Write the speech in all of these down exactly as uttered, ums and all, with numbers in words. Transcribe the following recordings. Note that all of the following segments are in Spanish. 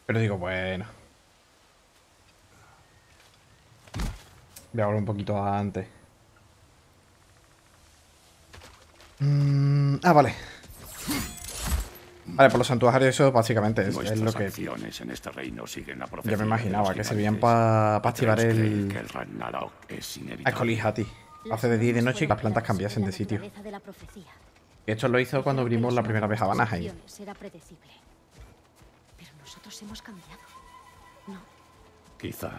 Pero digo, bueno. Voy a volver un poquito antes. Mm, ah, vale. Vale, por los santuarios eso básicamente es, es lo que... acciones en este reino siguen la Yo me imaginaba que servían para pa activar el... Que el Ragnarok es a inevitable. Colihati. Hace de día y de noche y las plantas cambiasen de sitio. Y esto lo hizo cuando abrimos la primera vez a Vanaheim. Era predecible. Pero nosotros hemos cambiado. No. Quizá.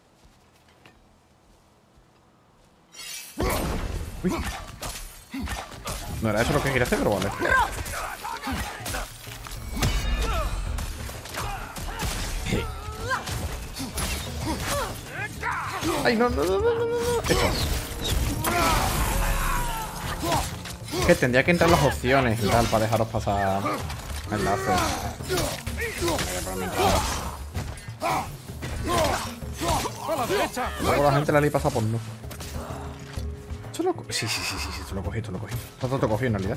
Uy. No era eso lo que quería hacer, pero vale. Ay, no, no, no, no, no, no. Eso. Es que tendría que entrar las opciones y tal para dejaros pasar enlaces. Luego la gente la ley pasa por no. Esto lo co sí, sí, sí, sí, sí, esto lo cogí, esto lo cogí. Esto lo cogí en realidad.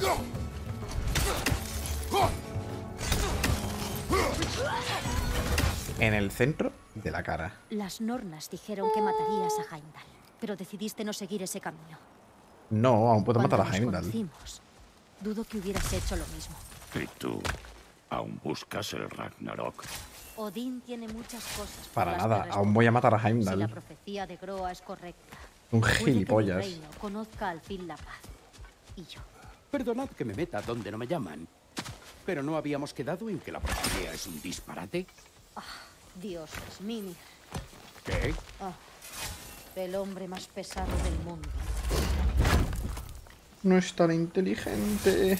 En el centro de la cara. Las Nornas dijeron que matarías a Heimdall, pero decidiste no seguir ese camino. No, aún puedo Cuando matar a nos Heimdall. conocimos, dudo que hubieras hecho lo mismo. ¿Y tú? ¿Aún buscas el Ragnarok? Odín tiene muchas cosas por Para las nada, que aún voy a matar a responder. Si la Heimdall. profecía de Groa es correcta, Un puede que mi gilipollas. reino conozca al fin la paz. Y yo. Perdonad que me meta donde no me llaman, pero ¿no habíamos quedado en que la profecía es un disparate? Dioses, Mimir. ¿Qué? Ah, el hombre más pesado del mundo. No es tan inteligente.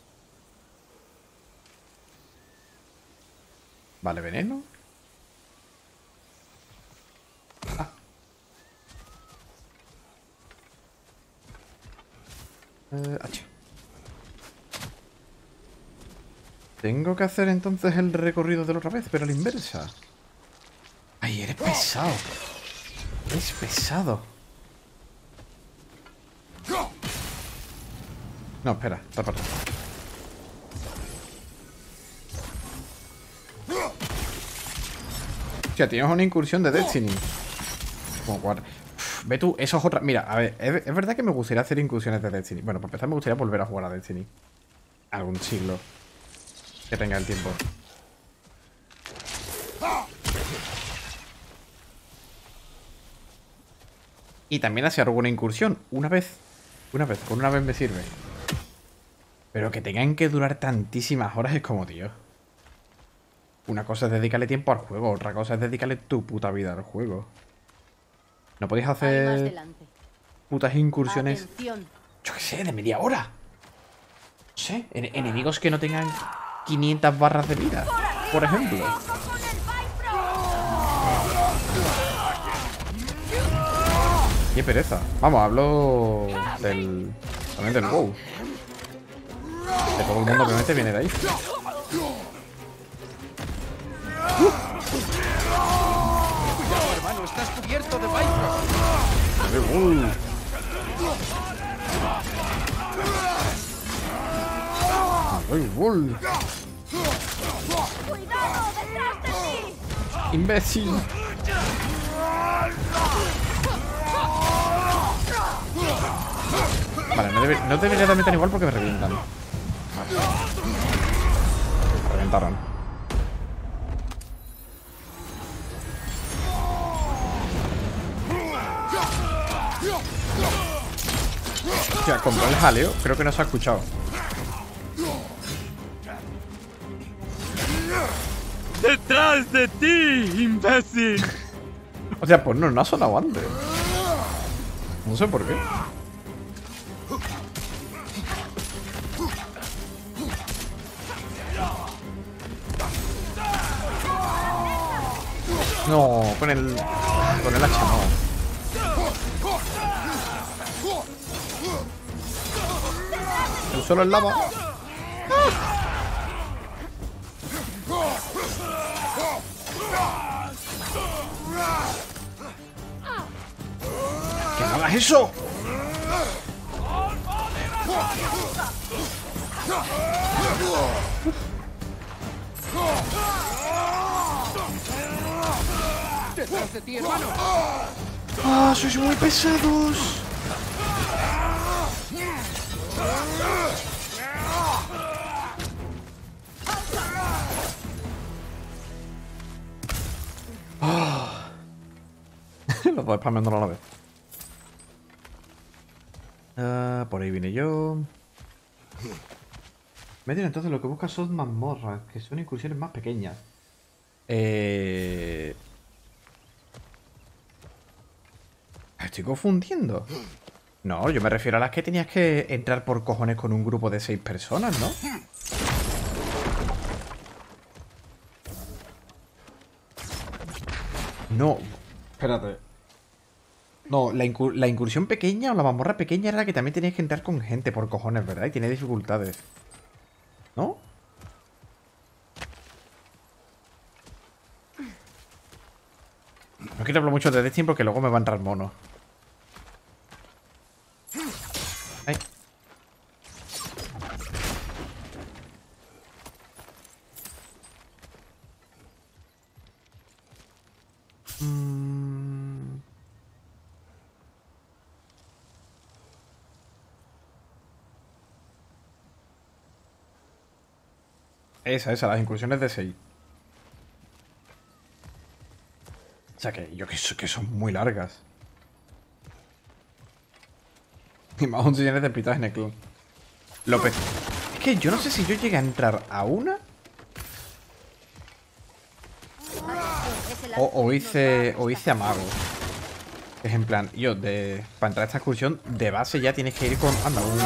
Vale, veneno. Ah. Eh, H. Tengo que hacer entonces el recorrido de la otra vez, pero a la inversa. Ay, eres pesado. Eres pesado. No, espera, está para atrás. O sea, tienes una incursión de Destiny. Como cuatro. Uf, ve tú, eso es otra. Mira, a ver, es, es verdad que me gustaría hacer incursiones de Destiny. Bueno, para empezar me gustaría volver a jugar a Destiny. Algún siglo que tenga el tiempo. Y también hacer alguna incursión. Una vez. Una vez, con una vez me sirve. Pero que tengan que durar tantísimas horas es como, tío. Una cosa es dedicarle tiempo al juego, otra cosa es dedicarle tu puta vida al juego. ¿No podéis Hay más hacer delante. putas incursiones, Atención. yo qué sé, de media hora? No sé, en- enemigos que no tengan quinientas barras de vida, por ejemplo. Qué pereza. Vamos, hablo del... también del WoW. Que todo el mundo obviamente viene de ahí. Cuidado, hermano, estás cubierto de Bifrost. Uy. Uy, uy. ¡Cuidado! ¡Detrás de ti! Imbécil. Vale, no, debe- no debería darme tan igual porque me revientan. Me reventaron. Hostia, contra el jaleo creo que no se ha escuchado. ¡Detrás de ti, imbécil! O sea, pues no, no ha sonado antes. No sé por qué. No, con el... con el hacha no. El suelo es lava. ¡Que no hagas eso! detrás de ti, hermano. ¡Ah, sois muy pesados! ¡Ah! Los dos spameando a la vez. Ah, por ahí vine yo. Medio, entonces lo que buscas son mazmorras, que son incursiones más pequeñas. Eh... Estoy confundiendo. No, yo me refiero a las que tenías que entrar por cojones con un grupo de seis personas, ¿no? No, espérate. No, la, incur la incursión pequeña o la mazmorra pequeña era la que también tenías que entrar con gente por cojones, ¿verdad? Y tiene dificultades. ¿No? No quiero hablar mucho de Destiny porque luego me va a entrar mono. Ay. Mm. Esa, esa, las incursiones de seis. O sea que yo que, que son muy largas. Y más aún si tienes tempitas en el clon. López. Es que yo no sé si yo llegué a entrar a una. O, o hice. O hice amago. Es en plan, yo de. Para entrar a esta excursión, de base ya tienes que ir con. Anda, un.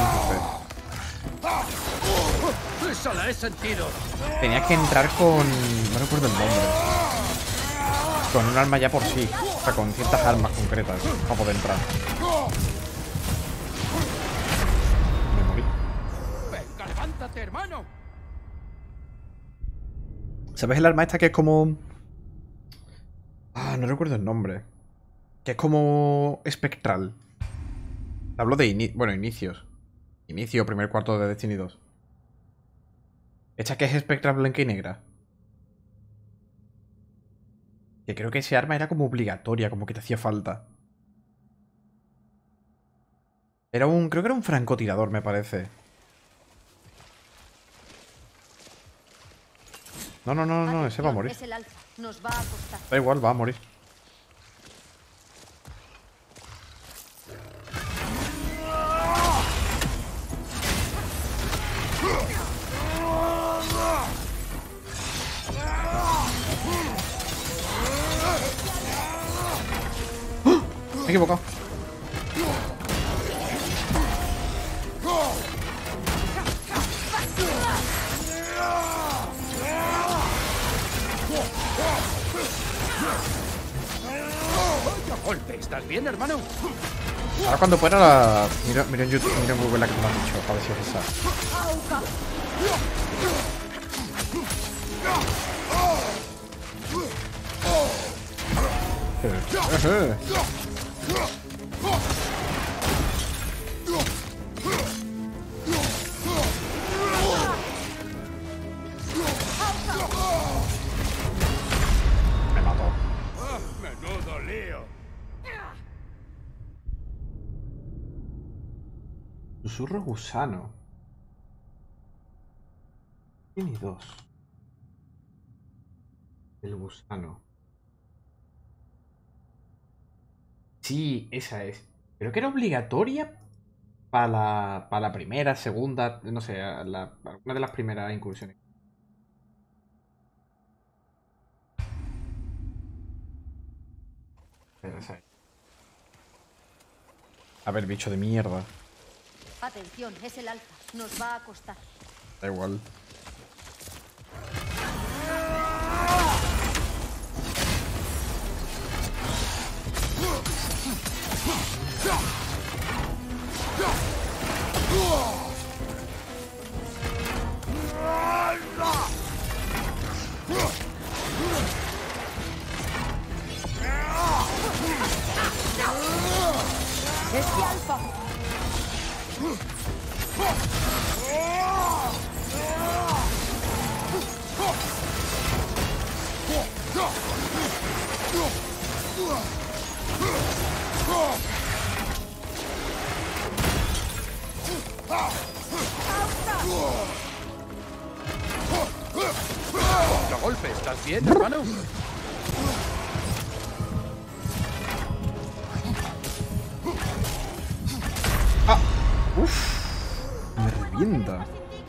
¡Eso la he sentido! Tenías que entrar con. No recuerdo el nombre. Con un arma ya por sí. O sea, con ciertas armas concretas para poder entrar. Me morí. ¡Venga, levántate, hermano! ¿Sabes el arma esta que es como. Ah, no recuerdo el nombre. Que es como espectral. Hablo de ini bueno, inicios. Inicio, primer cuarto de Destiny dos. Esta que es espectral blanca y negra. Que creo que ese arma era como obligatoria, como que te hacía falta. Era un... Creo que era un francotirador, me parece. No, no, no, no, ese va a morir. Es el alfa. Nos va a costar. Da igual, va a morir. Me he equivocado. Golpe, ¿estás bien, hermano? Ahora cuando pueda la... Mira, mira en YouTube, mira en Google la que me has dicho, para ver si es esa. Eh, eh. Me mató. Menudo lío. Susurro gusano. Tiene dos. El gusano. Sí, esa es. Creo que era obligatoria para la, para la primera, segunda, no sé, la, una de las primeras incursiones. Esa es. A ver, bicho de mierda. Atención, es el alfa. Nos va a costar. Da igual. ¡Este alfa! Otro golpe, ¿estás bien, hermano? Me revienta.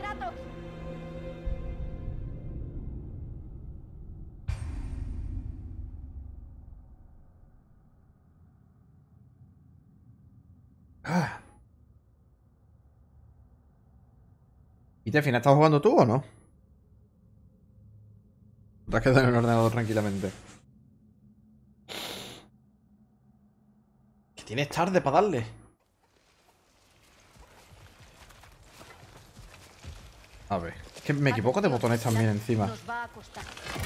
Ah. ¿Y te al final estás jugando tú o no? Te has quedado en el ordenador tranquilamente. Que tienes tarde para darle. A ver, es que me equivoco de botones también encima. Nos va a costar.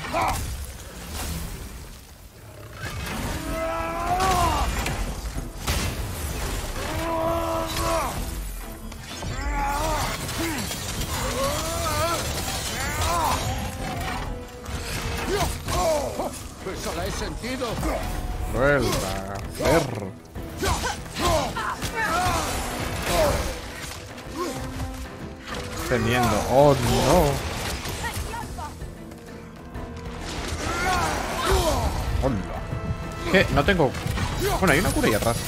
Eso la he sentido. Vuelta, perro. Teniendo. Oh no. Hola. ¿Qué? No tengo. Bueno, hay una cura ahí atrás.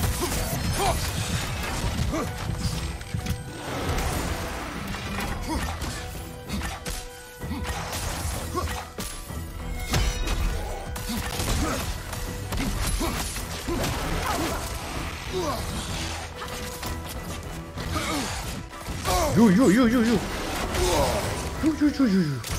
Yu, yu, yu, yu, yu. Yu, yu, yu, yu, yu.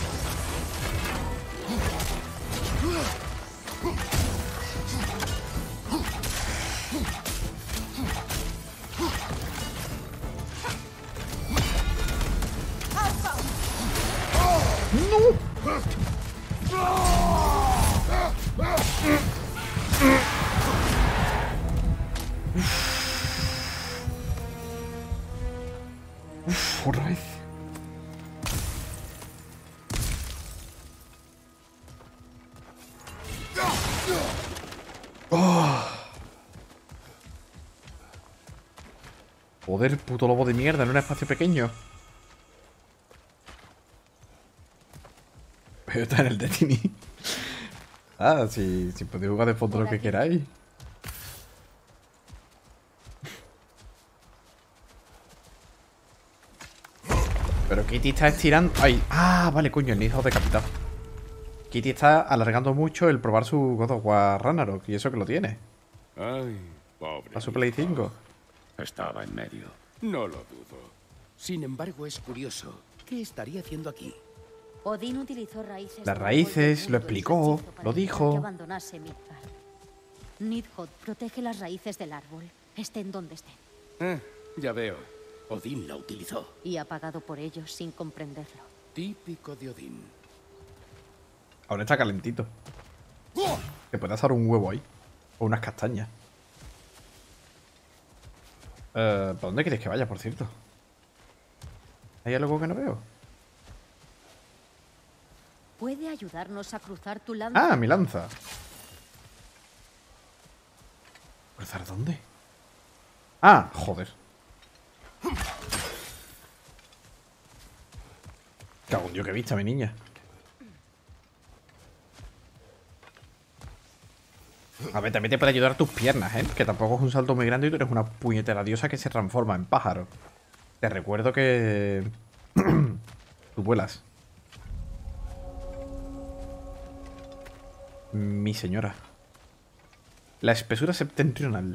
Uf, otra vez. Oh. Joder, puto lobo de mierda en un espacio pequeño. Pero está en el Destiny. Ah, si, si podéis jugar de fondo lo que queráis. Pero Kitty está estirando... ¡Ay! ¡Ah! Vale, coño, el hijo decapitado. Kitty está alargando mucho el probar su God of War Ragnarok. Y eso que lo tiene. Ay, pobre. A su Play cinco. Estaba en medio. No lo dudo. Sin embargo, es curioso. ¿Qué estaría haciendo aquí? Odín utilizó raíces. Las del raíces, árbol lo del mundo y su explicó, hechizo para lo evitar dijo. que abandonase Midgard. Nidhogg protege las raíces del árbol, estén donde estén, Eh, ya veo. Odín la utilizó. y ha pagado por ello sin comprenderlo. Típico de Odín. Ahora está calentito. Que puede asar un huevo ahí. O unas castañas. Eh, ¿Para dónde quieres que vaya, por cierto? ¿Hay algo que no veo? ¿Puede ayudarnos a cruzar tu lanza? Ah, mi lanza. ¿Cruzar dónde? Ah, joder. Cago en Dios, que vista, mi niña. A ver, también te puede ayudar tus piernas, ¿eh? Que tampoco es un salto muy grande y tú eres una puñetera diosa que se transforma en pájaro. Te recuerdo que... tú vuelas. Mi señora. La espesura septentrional.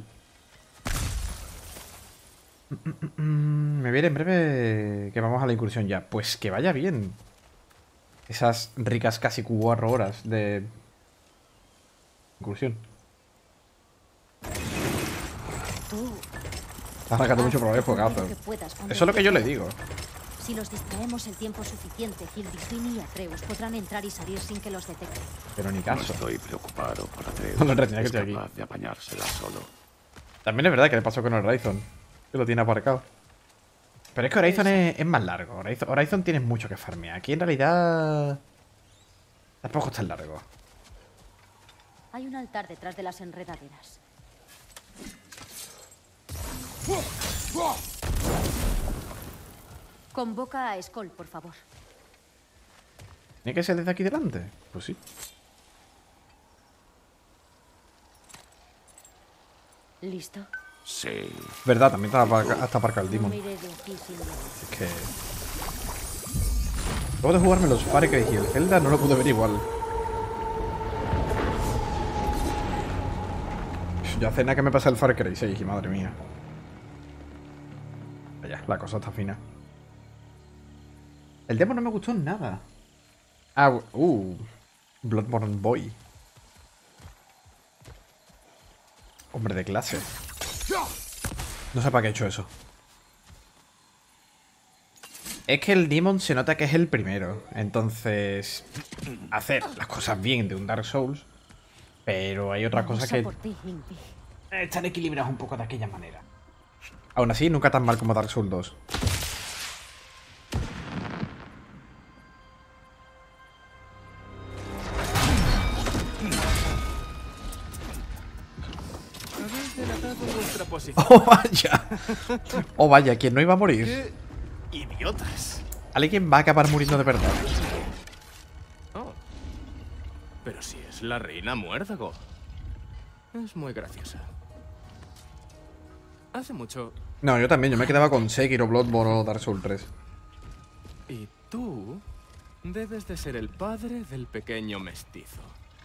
Me viene en breve que vamos a la incursión ya. Pues que vaya bien. Esas ricas casi cuatro horas de incursión. Tú. Está sacando mucho problema por Haz gato. lo que puedas con Eso es lo que yo le el digo. Si los distraemos el tiempo suficiente, Hildikwyn y Atreus podrán entrar y salir sin que los detecten. Pero ni No caso. estoy preocupado por Atreus. No, en realidad que Es estoy aquí. capaz de apañársela solo. También es verdad que le pasó con Horizon. Que lo tiene aparcado. Pero es que Horizon es, es más largo. Horizon, Horizon tienes mucho que farmear. Aquí en realidad... tampoco es tan largo. Hay un altar detrás de las enredaderas. Convoca a Skoll, por favor. ¿Tiene que ser desde aquí delante? Pues sí. ¿Listo? Sí. Verdad, también está aparca- hasta aparcado el No Demon. me iré de aquí sin nada. Es que... Luego de jugarme los Far Cry y el Zelda no lo pude ver igual. Ya hace nada que me pasa el Far Cry seis y madre mía. Vaya, la cosa está fina. El demo no me gustó nada. Ah, uh. Bloodborne Boy. Hombre de clase. No sé para qué he hecho eso. Es que el Demon se nota que es el primero. Entonces, hacer las cosas bien de un Dark Souls. Pero hay otras Vamos cosas a que por ti, Inti. están equilibradas un poco de aquella manera. Aún así, nunca tan mal como Dark Souls dos. Habéis delatado vuestra posición. ¡Oh, vaya! ¡Oh, vaya! ¿Quién no iba a morir? ¡Qué idiotas! Alguien va a acabar muriendo de verdad. Oh. Pero si es la reina muérdago. Es muy graciosa. Hace mucho. No, yo también. Yo me quedaba con Sekiro, Bloodborne o Dark Souls tres. Y tú debes de ser el padre del pequeño mestizo.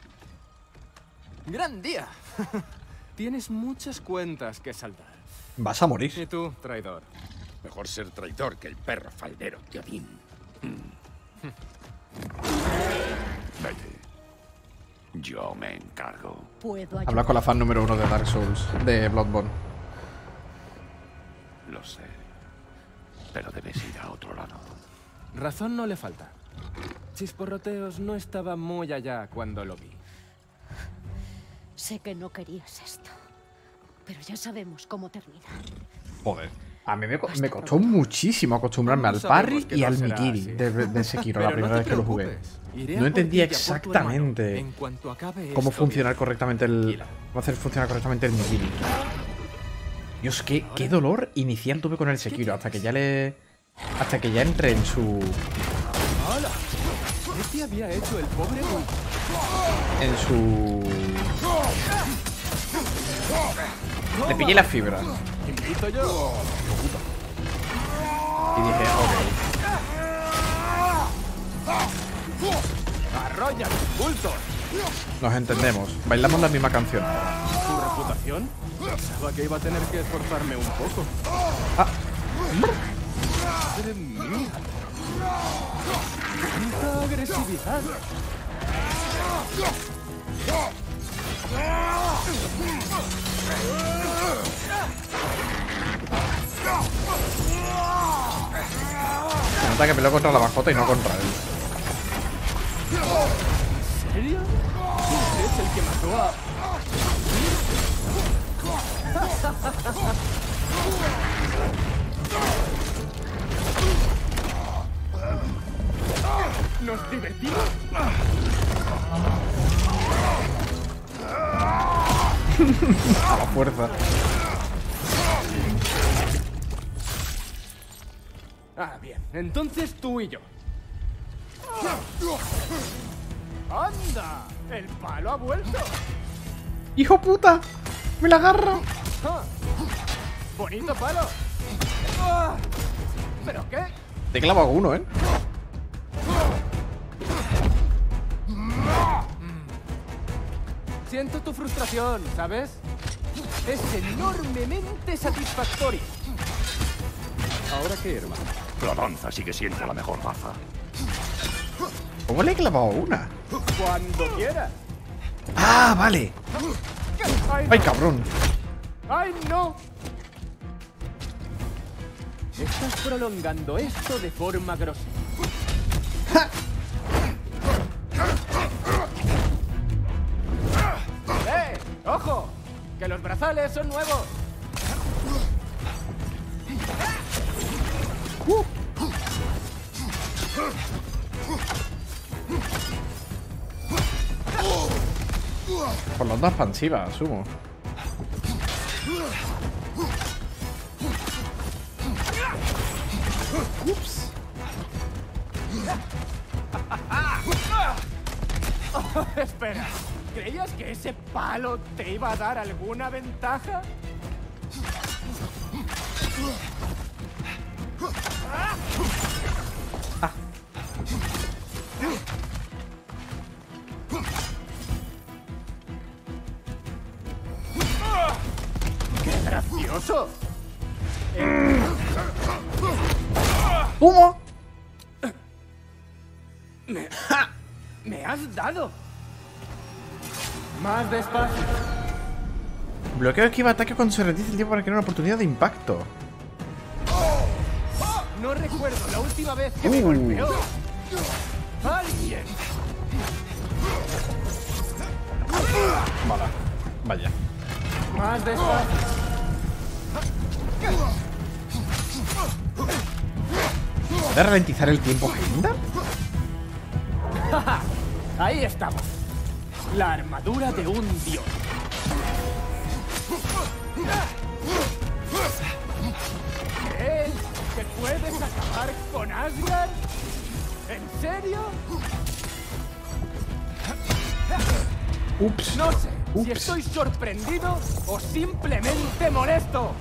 ¡Gran día! Tienes muchas cuentas que saldar. Vas a Y morir. tú, traidor. Mejor ser traidor que el perro faldero de Odín. Vete. Yo me encargo. Puedo Habla ayudar. con la fan número uno de Dark Souls, de Bloodborne. Lo sé. Pero debes ir a otro lado. Razón no le falta. Chisporroteos no estaba muy allá cuando lo vi. Sé que no querías esto. Pero ya sabemos cómo termina. Joder. A mí me, co- Hasta me costó pronto. muchísimo acostumbrarme al Sabemos parry que y no al será Mikiri así. de, de Sekiro, la Pero primera no vez te que lo jugué. preocupes. Iré No a por entendía ti y a por tu hermano. exactamente En cuanto acabe cómo esto, funcionar bien. correctamente el... Tranquila. Cómo hacer funcionar correctamente el Mikiri. Dios, qué, qué dolor inicial tuve con el Sekiro. Hasta que ya le... Hasta que ya entré en su... ¡Hala! ¿Qué te había hecho el pobre Bull? En su... Le pillé la fibra. Invito yo. Y dije, ok, ¡Arrolla, bulto! nos entendemos. Bailamos la misma canción. ¿Tu reputación? Pensaba que iba a tener que esforzarme un poco. Ah. ¡Madre mía! ¡Cuánta agresividad! Se nota que peleo contra la mascota y no contra él. ¿En serio? ¿Quién es el que mató a...? ¿Nos divertimos? A la fuerza. Ah, bien. Entonces tú y yo. ¡Anda! ¡El palo ha vuelto! ¡Hijo puta! ¡Me la agarra! ¡Ah! ¡Bonito palo! ¡Ah! ¿Pero qué? Te clavo a uno, ¿eh? Siento tu frustración, ¿sabes? Es enormemente satisfactorio. ¿Ahora qué, hermano? La danza sigue siendo la mejor raza. ¿Cómo le he clavado una? Cuando quieras. ¡Ah, vale! ¡Ay, ¡Ay, no! cabrón! ¡Ay, no! Estás prolongando esto de forma grosera. ¡Eh! ¡Ojo! ¡Que los brazales son nuevos! Por la onda expansiva, asumo. Ups. Oh, espera, ¿creías que ese palo te iba a dar alguna ventaja? Ah. ¡Qué gracioso! ¿Cómo? Me, me has dado. Más despacio. Bloqueo esquiva ataque cuando se reduce el tiempo para crear una oportunidad de impacto. No recuerdo la última vez que me Uh. golpeó alguien. Vale. Vaya. Más despacio. ¿Puede ralentizar el tiempo, Heimdall? Ahí estamos. La armadura de un dios. ¿Crees que puedes acabar con Asgard? ¿En serio? Ups. No sé si Ups. estoy sorprendido o simplemente molesto.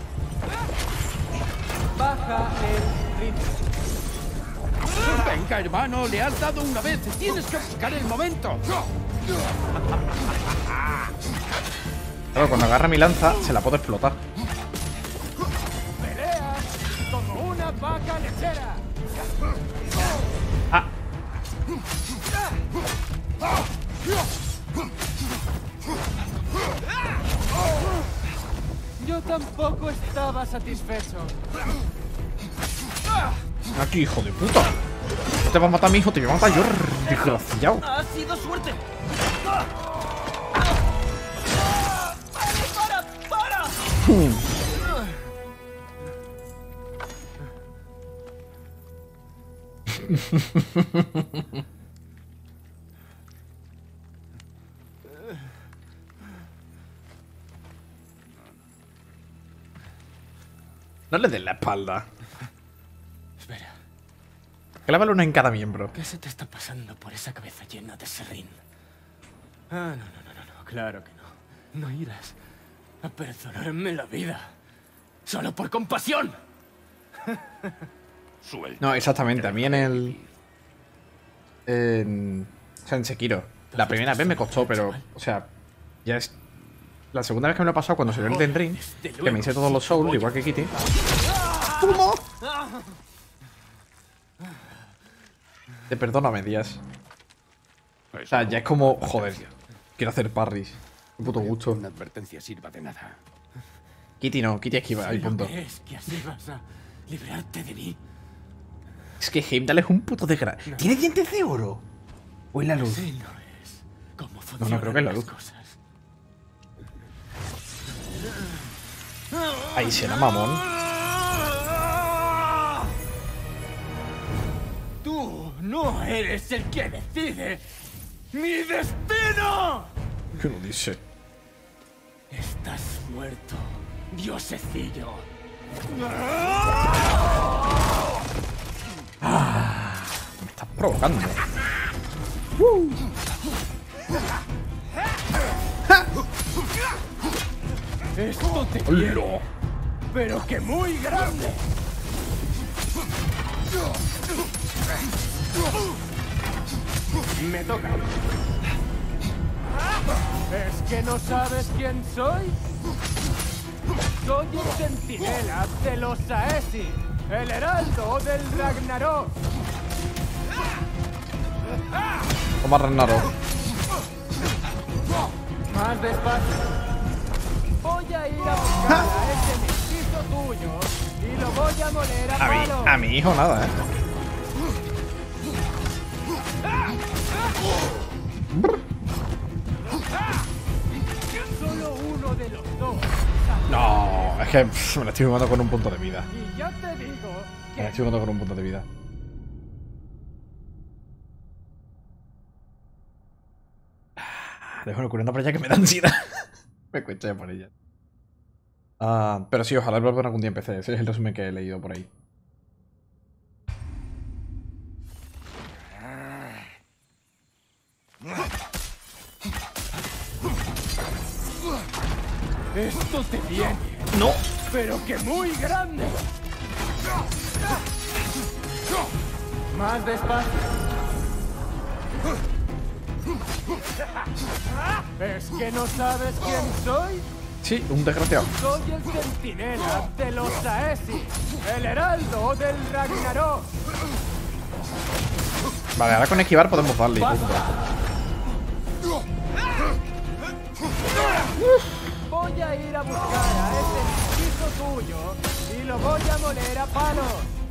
Baja el ritmo. Venga, hermano, le has dado una vez. Tienes que buscar el momento. Claro, cuando agarra mi lanza, se la puedo explotar. Peleas como una vaca lechera. Ah. Yo tampoco estaba satisfecho. Aquí, hijo de puta. No te va a matar mi hijo, te voy a matar yo, desgraciado. ¡Ha sido suerte! ¡Para, para! No le des la espalda. Espera, Clávale una en cada miembro. ¿qué se te está pasando por esa cabeza llena de serrín? Ah, no, no, no, no, no, claro que no. No irás a perdonarme la vida. ¡Solo por compasión! Suelta. No, exactamente. A mí en el... En... O sea, en Sekiro. La primera vez me costó, pero... O sea, ya es... La segunda vez que me lo he pasado cuando salió el Elden Ring, que me hice todos los Souls, igual que Kitty. ¿Cómo? Te perdono a medias. O sea, ya es como... Joder, quiero hacer parries. Qué puto gusto. Una advertencia sirva de nada. Kitty no, Kitty esquiva, ahí Si lo punto. ves que así vas a librarte de mí. Es que Heimdall es un puto desgra... ¿Tiene dientes de oro? ¿O es la luz? Así no es como No, funcionan no, creo que es la las luz. cosas. Ahí será mamón. Tú no eres el que decide mi destino. ¿Qué lo dice? Estás muerto, diosecillo. Me estás provocando. Esto te quiero, pero que muy grande. Me toca. ¿Es que no sabes quién soy? Soy el centinela de los Aesi, el heraldo del Ragnarok. Toma Ragnarok. Más despacio. Voy a ir a buscar a ese mestizo tuyo y lo voy a moler a A mí, palos. a mi hijo nada, ¿eh? Solo uno de los dos. No, es que pff, me la estoy jugando con un punto de vida. Y ya te digo Me que la estoy jugando con un punto de vida. Déjame curando por allá que me da ansiedad. Me cuesta por ella. Ah, pero sí, ojalá vuelvan algún día en P C. Ese es el resumen que he leído por ahí. Esto te viene. ¡No! Pero que muy grande. Más despacio. ¿Es que no sabes quién soy? Sí, un desgraciado. Soy el centinela de los Aesi, el heraldo del Ragnarok. Vale, ahora con esquivar podemos darle. Punto. Voy a ir a buscar a ese hijo tuyo y lo voy a moler a palos.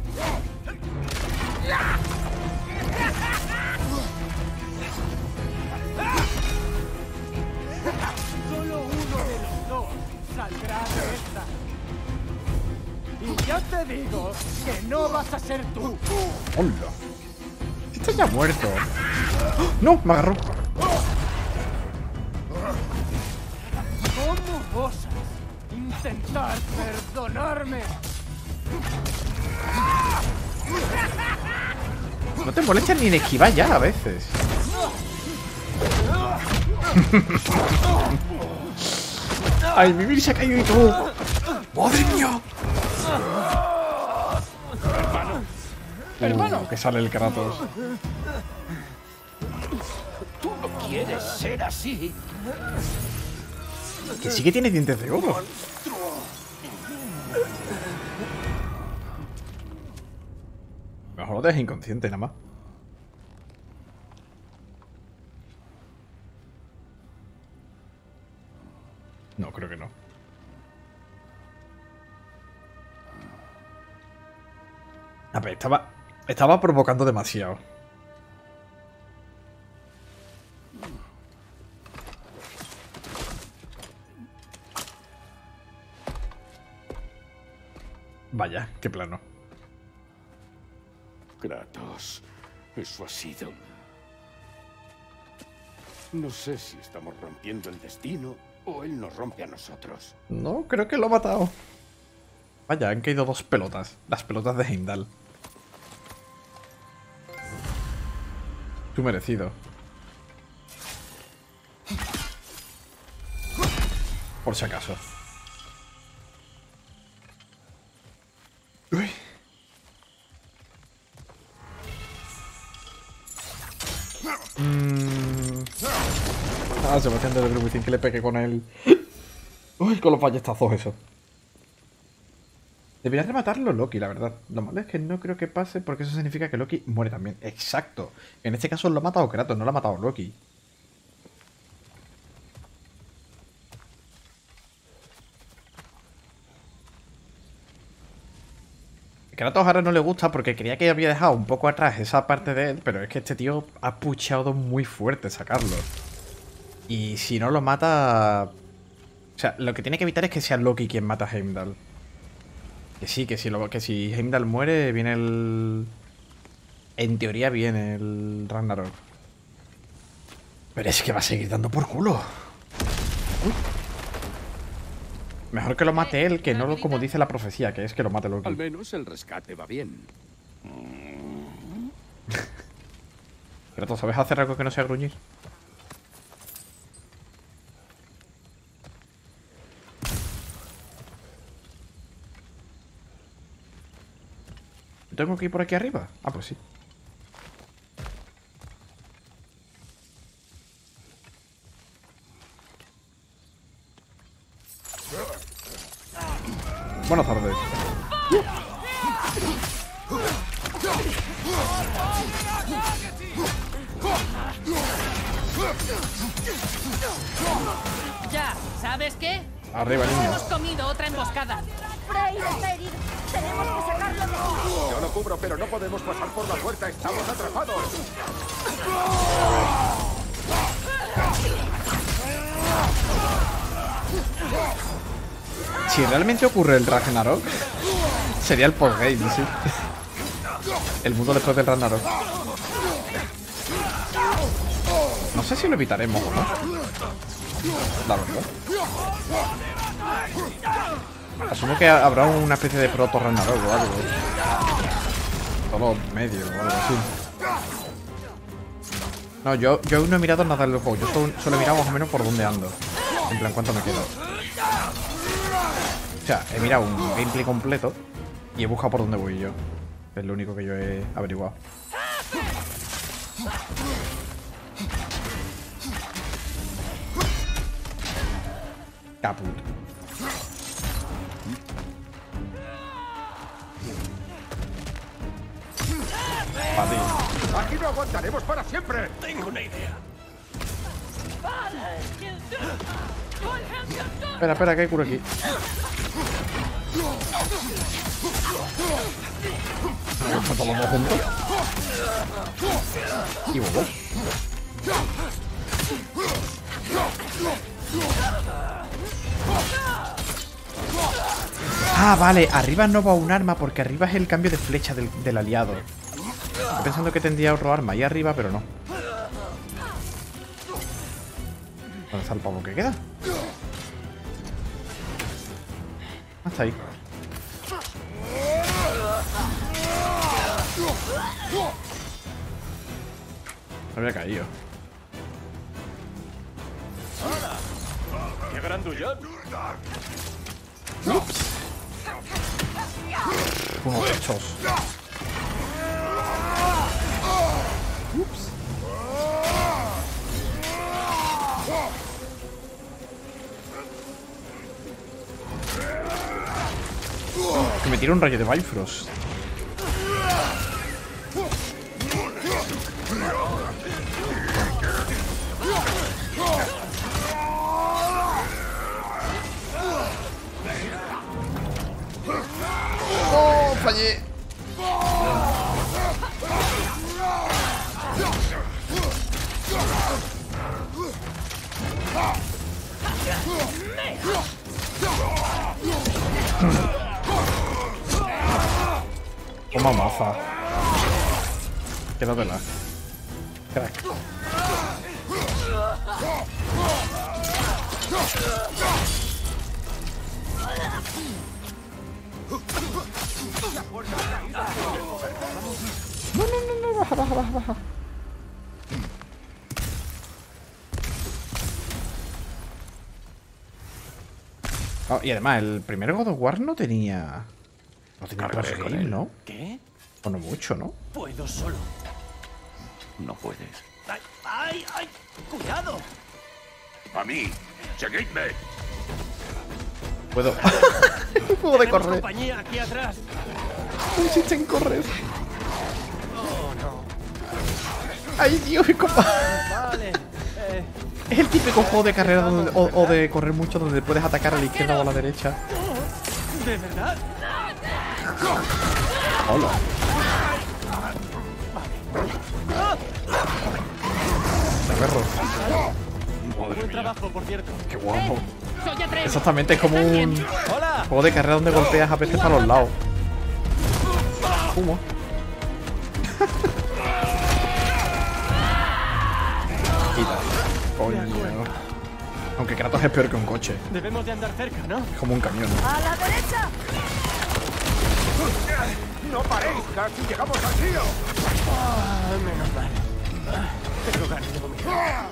Solo uno de los dos saldrá de esta. Y ya te digo que no vas a ser tú. ¡Hola! Si está ya muerto. ¡No! Me agarró. ¿Cómo osas intentar perdonarme? No te molestas ni en esquivar ya a veces. ¡Ay, mi Vir se ha caído y todo! ¡Madre mía! ¡Hermano! Uh, que sale el Kratos. Tú no quieres ser así. Que sí que tiene dientes de oro. Mejor lo dejes inconsciente nada más. No, creo que no. A ver, estaba... Estaba provocando demasiado. Vaya, qué plano. Kratos, eso ha sido... No sé si estamos rompiendo el destino o él nos rompe a nosotros. No, creo que lo ha matado. Vaya, han caído dos pelotas. Las pelotas de Heimdall. Tú merecido. Por si acaso. Uy. Mm. Ah, Sebastián de Grubitin que le pegue con él. Uy, con los ballestazos eso. Debería rematarlo Loki, la verdad. Lo malo es que no creo que pase porque eso significa que Loki muere también. Exacto. En este caso lo ha matado Kratos, no lo ha matado Loki. Kratos ahora no le gusta porque creía que había dejado un poco atrás esa parte de él, pero es que este tío ha puchado muy fuerte sacarlo. Y si no lo mata... O sea, lo que tiene que evitar es que sea Loki quien mata a Heimdall. Que sí, que si, lo, que si Heimdall muere, viene el... En teoría viene el Ragnarok. Pero es que va a seguir dando por culo. Uy. Mejor que lo mate él, que no lo, como dice la profecía, que es que lo mate Loki. Al menos el rescate va bien. Kratos, ¿sabes hacer algo que no sea gruñir? ¿Tengo que ir por aquí arriba? Ah, pues sí. Buenas tardes. Ya, ¿sabes qué? Arriba, niño. Hemos comido otra emboscada. Frey está herido. Tenemos que sacarlo de aquí. Yo lo cubro, pero no podemos pasar por la puerta. Estamos atrapados. Si realmente ocurre el Ragnarok, sería el postgame, sí. El mundo después del Ragnarok. No sé si lo evitaremos o no. La verdad. Asumo que habrá una especie de proto Ragnarok o algo. Solo medio o algo así. No, yo, yo aún no he mirado nada del juego. Yo solo, solo he mirado más o menos por dónde ando. En plan, cuánto me quedo. O sea, he mirado un gameplay completo y he buscado por dónde voy yo. Es lo único que yo he averiguado. Caput. Vale. ¡Aquí no aguantaremos para siempre! Tengo una idea. Espera, espera, que hay cura aquí. Vamos a todos los dos juntos. Y bobo. Ah, vale, arriba no va un arma porque arriba es el cambio de flecha del, del aliado. Estoy pensando que tendría otro arma ahí arriba, pero no. ¿Dónde está el pavo que queda? Hasta ahí. Se había caído. ¡Qué grandullón! Ups. Uno de estos. Ups. Que me tira un rayo de Bifrost. ¡Oh! Fallé. Toma maza. Quédatela. Crack. No, no, no, no, baja, baja, baja, baja. Oh, y además, el primer God of War no tenía... No tenía Cargaré con crossgame, él. ¿no? ¿Qué? O no mucho, ¿no? Puedo solo. No puedes. ¡Ay, ay, ay! ¡Cuidado! A mí. Seguidme. Puedo... no puedo de Tenemos correr. compañía aquí atrás. No existe en correr. Oh, no. Ay, Dios, mi compa. Vale. Eh, Es el típico juego de carrera donde- o, o de correr mucho donde puedes atacar a la izquierda o a la derecha. ¿De verdad? Hola. De perro. Buen trabajo, por cierto. Qué guapo. Soy Atreus. Exactamente, es como un ¡Hola! juego de carrera donde golpeas a veces para los lados. ¿Cómo? Quita. Coño. Aunque Kratos es peor que un coche. Debemos de andar cerca, ¿no? Es como un camión. ¡A la derecha! ¡No paréis! ¡Casi llegamos al río! Ah, menos mal. Ah, Tengo ganas de vomitar.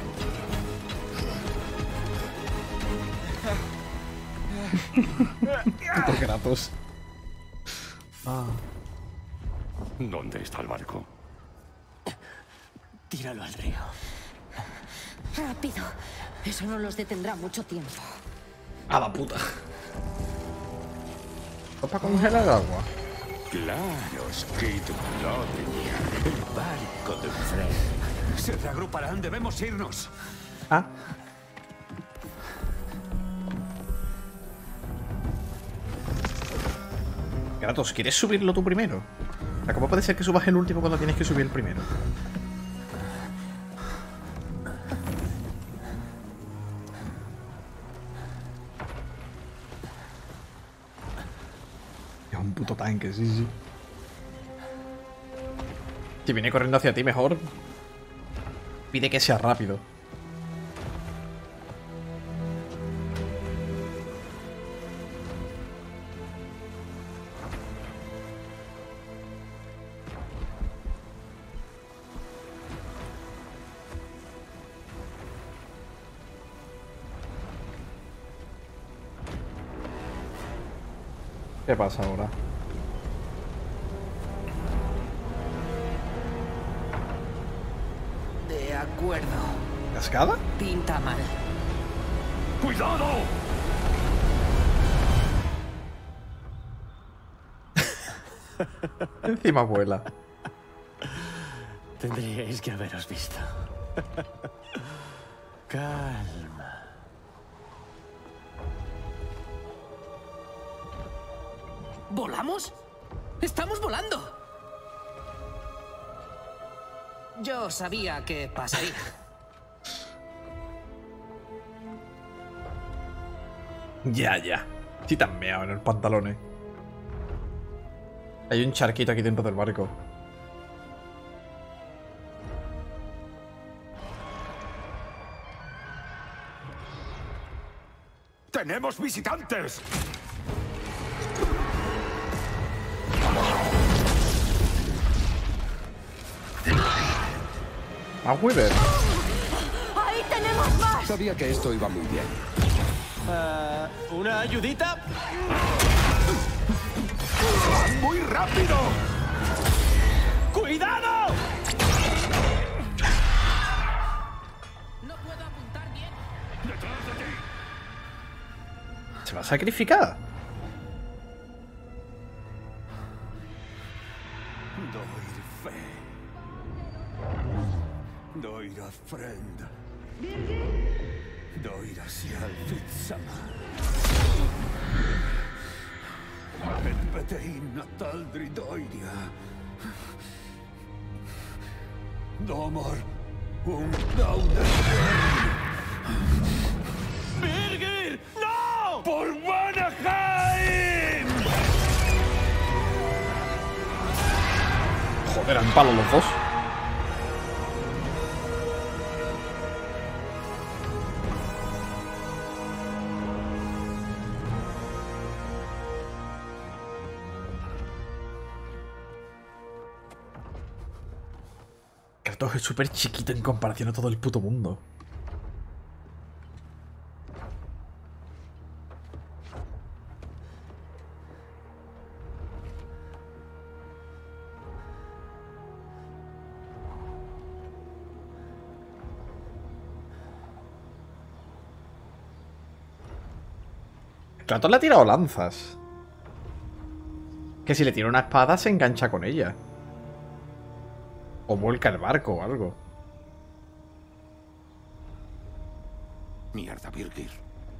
Puto Kratos. ¿Dónde está el barco? Tíralo al río. Rápido. Eso no los detendrá mucho tiempo. A la puta. ¿Es para congelar el agua? Claro, Skid Blood. El barco de Fred. Se reagruparán, debemos irnos. Ah. Kratos, ¿quieres subirlo tú primero? O sea, ¿cómo puede ser que subas el último cuando tienes que subir el primero? Es un puto tanque, sí, sí. Si viene corriendo hacia ti, mejor. Pide que sea rápido. ¿Qué pasa ahora? De acuerdo. ¿Cascada? Pinta mal. ¡Cuidado! Encima vuela. Tendríais que haberos visto. Calma. ¿Volamos? ¡Estamos volando! Yo sabía que pasaría. Ya, ya. Sí, tan meado en el pantalón, eh. Hay un charquito aquí dentro del barco. ¡Tenemos visitantes! ¡A Weaver! ¡Ahí tenemos más! Sabía que esto iba muy bien. Ah, ¿una ayudita? ¡Muy rápido! ¡Cuidado! No puedo apuntar bien. ¿Se va a sacrificar? Doir fe. Doir a friend. Doir hacia el Fitzama. El Petein Nataldri Doiria. Domor. Un Dauder. ¡Birgir! ¡No! ¡Por Vanaheim! Joder, han palo los dos. Kratos es súper chiquito en comparación a todo el puto mundo. Kratos le ha tirado lanzas. Que si le tira una espada se engancha con ella. O vuelca el barco o algo. Mierda, Birgir.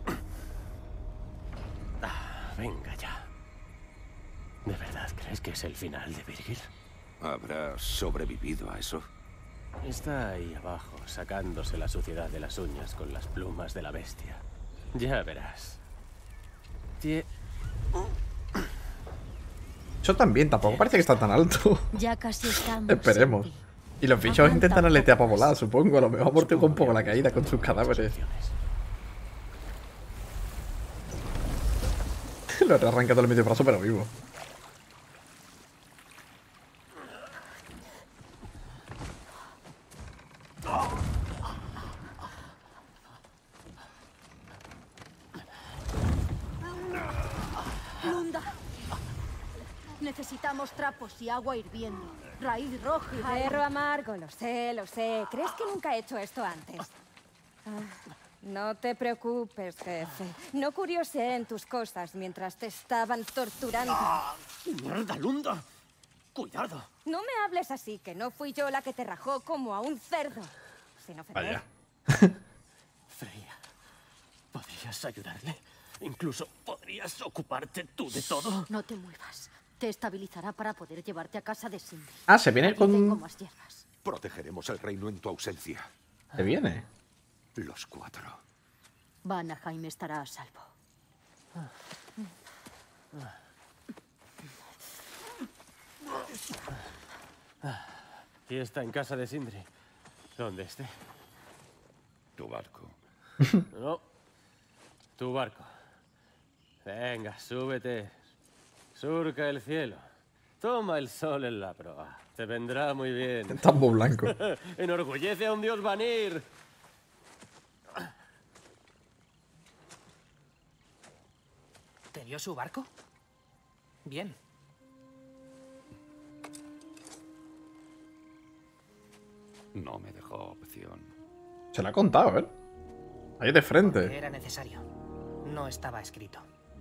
Ah, venga ya. ¿De verdad crees que es el final de Birgir? ¿Habrá sobrevivido a eso? Está ahí abajo, sacándose la suciedad de las uñas con las plumas de la bestia. Ya verás. Tie... Eso también, tampoco parece que está tan alto. Ya casi estamos. Esperemos. en ti. Y los bichos Aguanta intentan un aletear poco para volar, más. supongo. A lo mejor amortigua un poco la caída con sus cadáveres. Lo he arrancado el medio brazo, pero vivo. Lunda. Necesitamos trapos y agua hirviendo. Raíz roja y Perro amargo, lo sé, lo sé. ¿Crees que nunca he hecho esto antes? Ah, no te preocupes, jefe. No curioseé en tus cosas mientras te estaban torturando. ¡Mierda, Lunda! ¡Cuidado! No me hables así, que no fui yo la que te rajó como a un cerdo. Sin ofender. Vaya. Freya, ¿podrías ayudarle? Incluso podrías ocuparte tú de todo. No te muevas. Te estabilizará para poder llevarte a casa de Sindri. Ah, se viene Allí tengo con... más hierbas. Protegeremos el reino en tu ausencia. Se viene. Los cuatro. Vanaheim estará a salvo. Y está en casa de Sindri. ¿Dónde esté? Tu barco. No. Tu barco. Venga, súbete. Surca el cielo. Toma el sol en la proa. Te vendrá muy bien. Tambo blanco. Enorgullece a un dios Vanir. ¿Te dio su barco? Bien. No me dejó opción. Se la ha contado, ¿eh? Ahí de frente. Era necesario. No estaba escrito.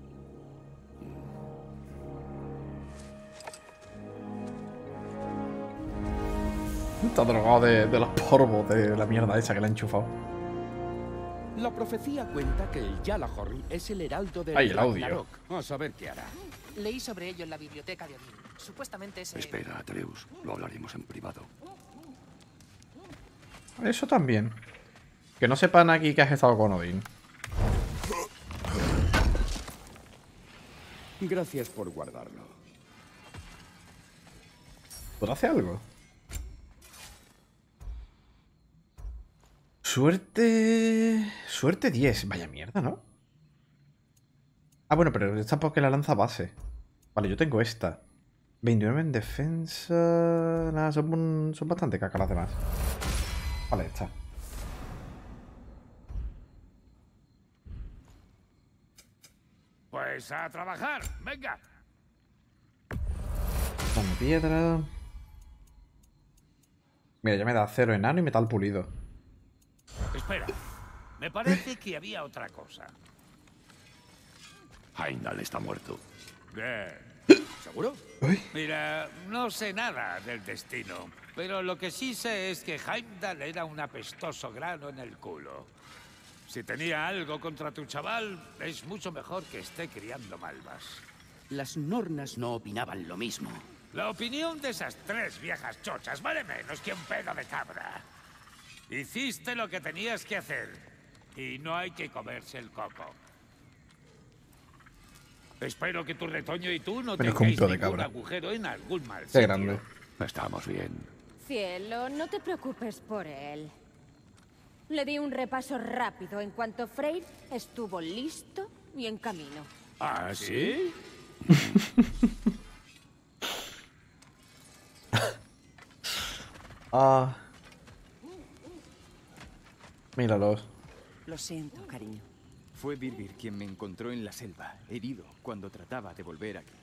Está drogado de, de los polvos de la mierda esa que le han enchufado. La profecía cuenta que el Yalahorn es el heraldo del Ay, el audio. Ragnarok. A saber qué hará. Leí sobre ello en la biblioteca de Odín. Supuestamente ese... Espera, Atreus. Lo hablaremos en privado. Eso también. Que no sepan aquí que has estado con Odín. Gracias por guardarlo. ¿Puedo hacer algo? Suerte... Suerte diez. Vaya mierda, ¿no? Ah, bueno, pero esta porque la lanza base. Vale, yo tengo esta. veintinueve en defensa... Nada, son, son bastante cacas las demás. Vale, esta. Pues a trabajar. Venga. Dame piedra. Mira, ya me da acero enano y metal pulido. Espera. Me parece que había otra cosa. Heimdall está muerto. Bien. ¿Seguro? Mira, no sé nada del destino, pero lo que sí sé es que Heimdall era un apestoso grano en el culo. Si tenía algo contra tu chaval, es mucho mejor que esté criando malvas. Las Nornas no opinaban lo mismo. La opinión de esas tres viejas chochas vale menos que un pedo de cabra. Hiciste lo que tenías que hacer, y no hay que comerse el coco. Espero que tu retoño y tú no Pero es tengáis como un pedo de ningún cabra. agujero en algún mal Qué sitio. grande. Estamos bien. Cielo, no te preocupes por él. Le di un repaso rápido en cuanto Freyr estuvo listo y en camino. ¿Ah, sí? Ah. Míralos. Lo siento, cariño. Fue Birgir quien me encontró en la selva, herido, cuando trataba de volver aquí.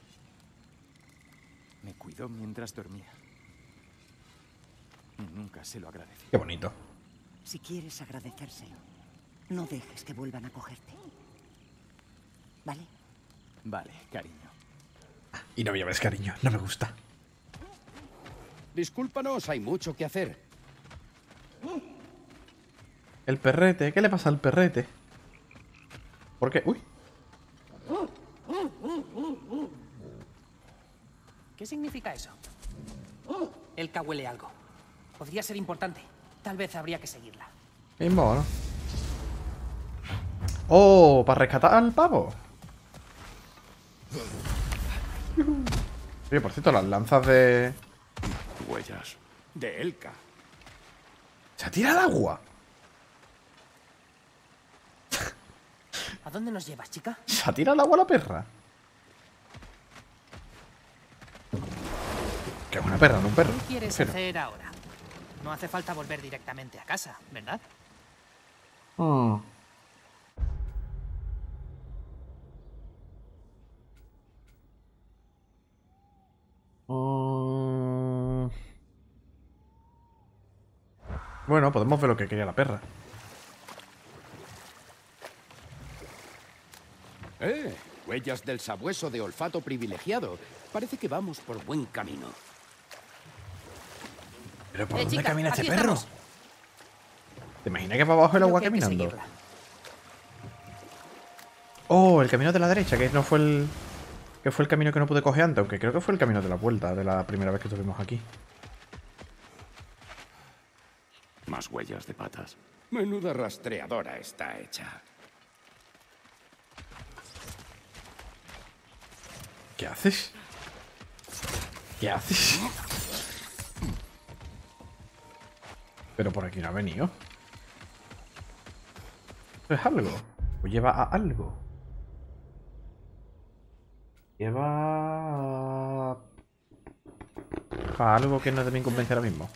Me cuidó mientras dormía. Y nunca se lo agradecí. Qué bonito. Si quieres agradecérselo, no dejes que vuelvan a cogerte. ¿Vale? Vale, cariño. Y no me llames cariño, no me gusta. Discúlpanos, hay mucho que hacer. El perrete, ¿qué le pasa al perrete? ¿Por qué? Uy. ¿Qué significa eso? El K huele algo. Podría ser importante. Tal vez habría que seguirla. Mismo, ¿no? Oh, para rescatar al pavo. Oye, por cierto, las lanzas de... Huellas. De Elka. ¡Se tira al agua! ¿A dónde nos llevas, chica? ¡Se tira al agua la perra! Que es una perra, no un perro. ¿Qué quieres Pero- hacer ahora? No hace falta volver directamente a casa, ¿verdad? Mm. Mm. Bueno, podemos ver lo que quería la perra. Eh, huellas del sabueso de olfato privilegiado. Parece que vamos por buen camino. ¿Pero por Eh, dónde chica, camina este aquí perro? estamos. ¿Te imaginas que va abajo el Creo agua que hay que caminando? seguirla. Oh, el camino de la derecha, que no fue el... Que fue el camino que no pude coger antes, aunque creo que fue el camino de la vuelta, de la primera vez que estuvimos aquí. Más huellas de patas. Menuda rastreadora está hecha. ¿Qué haces? ¿Qué haces? Pero por aquí no ha venido. ¿Esto es algo? ¿O lleva a algo? Lleva... a algo que no debe convencer ahora mismo.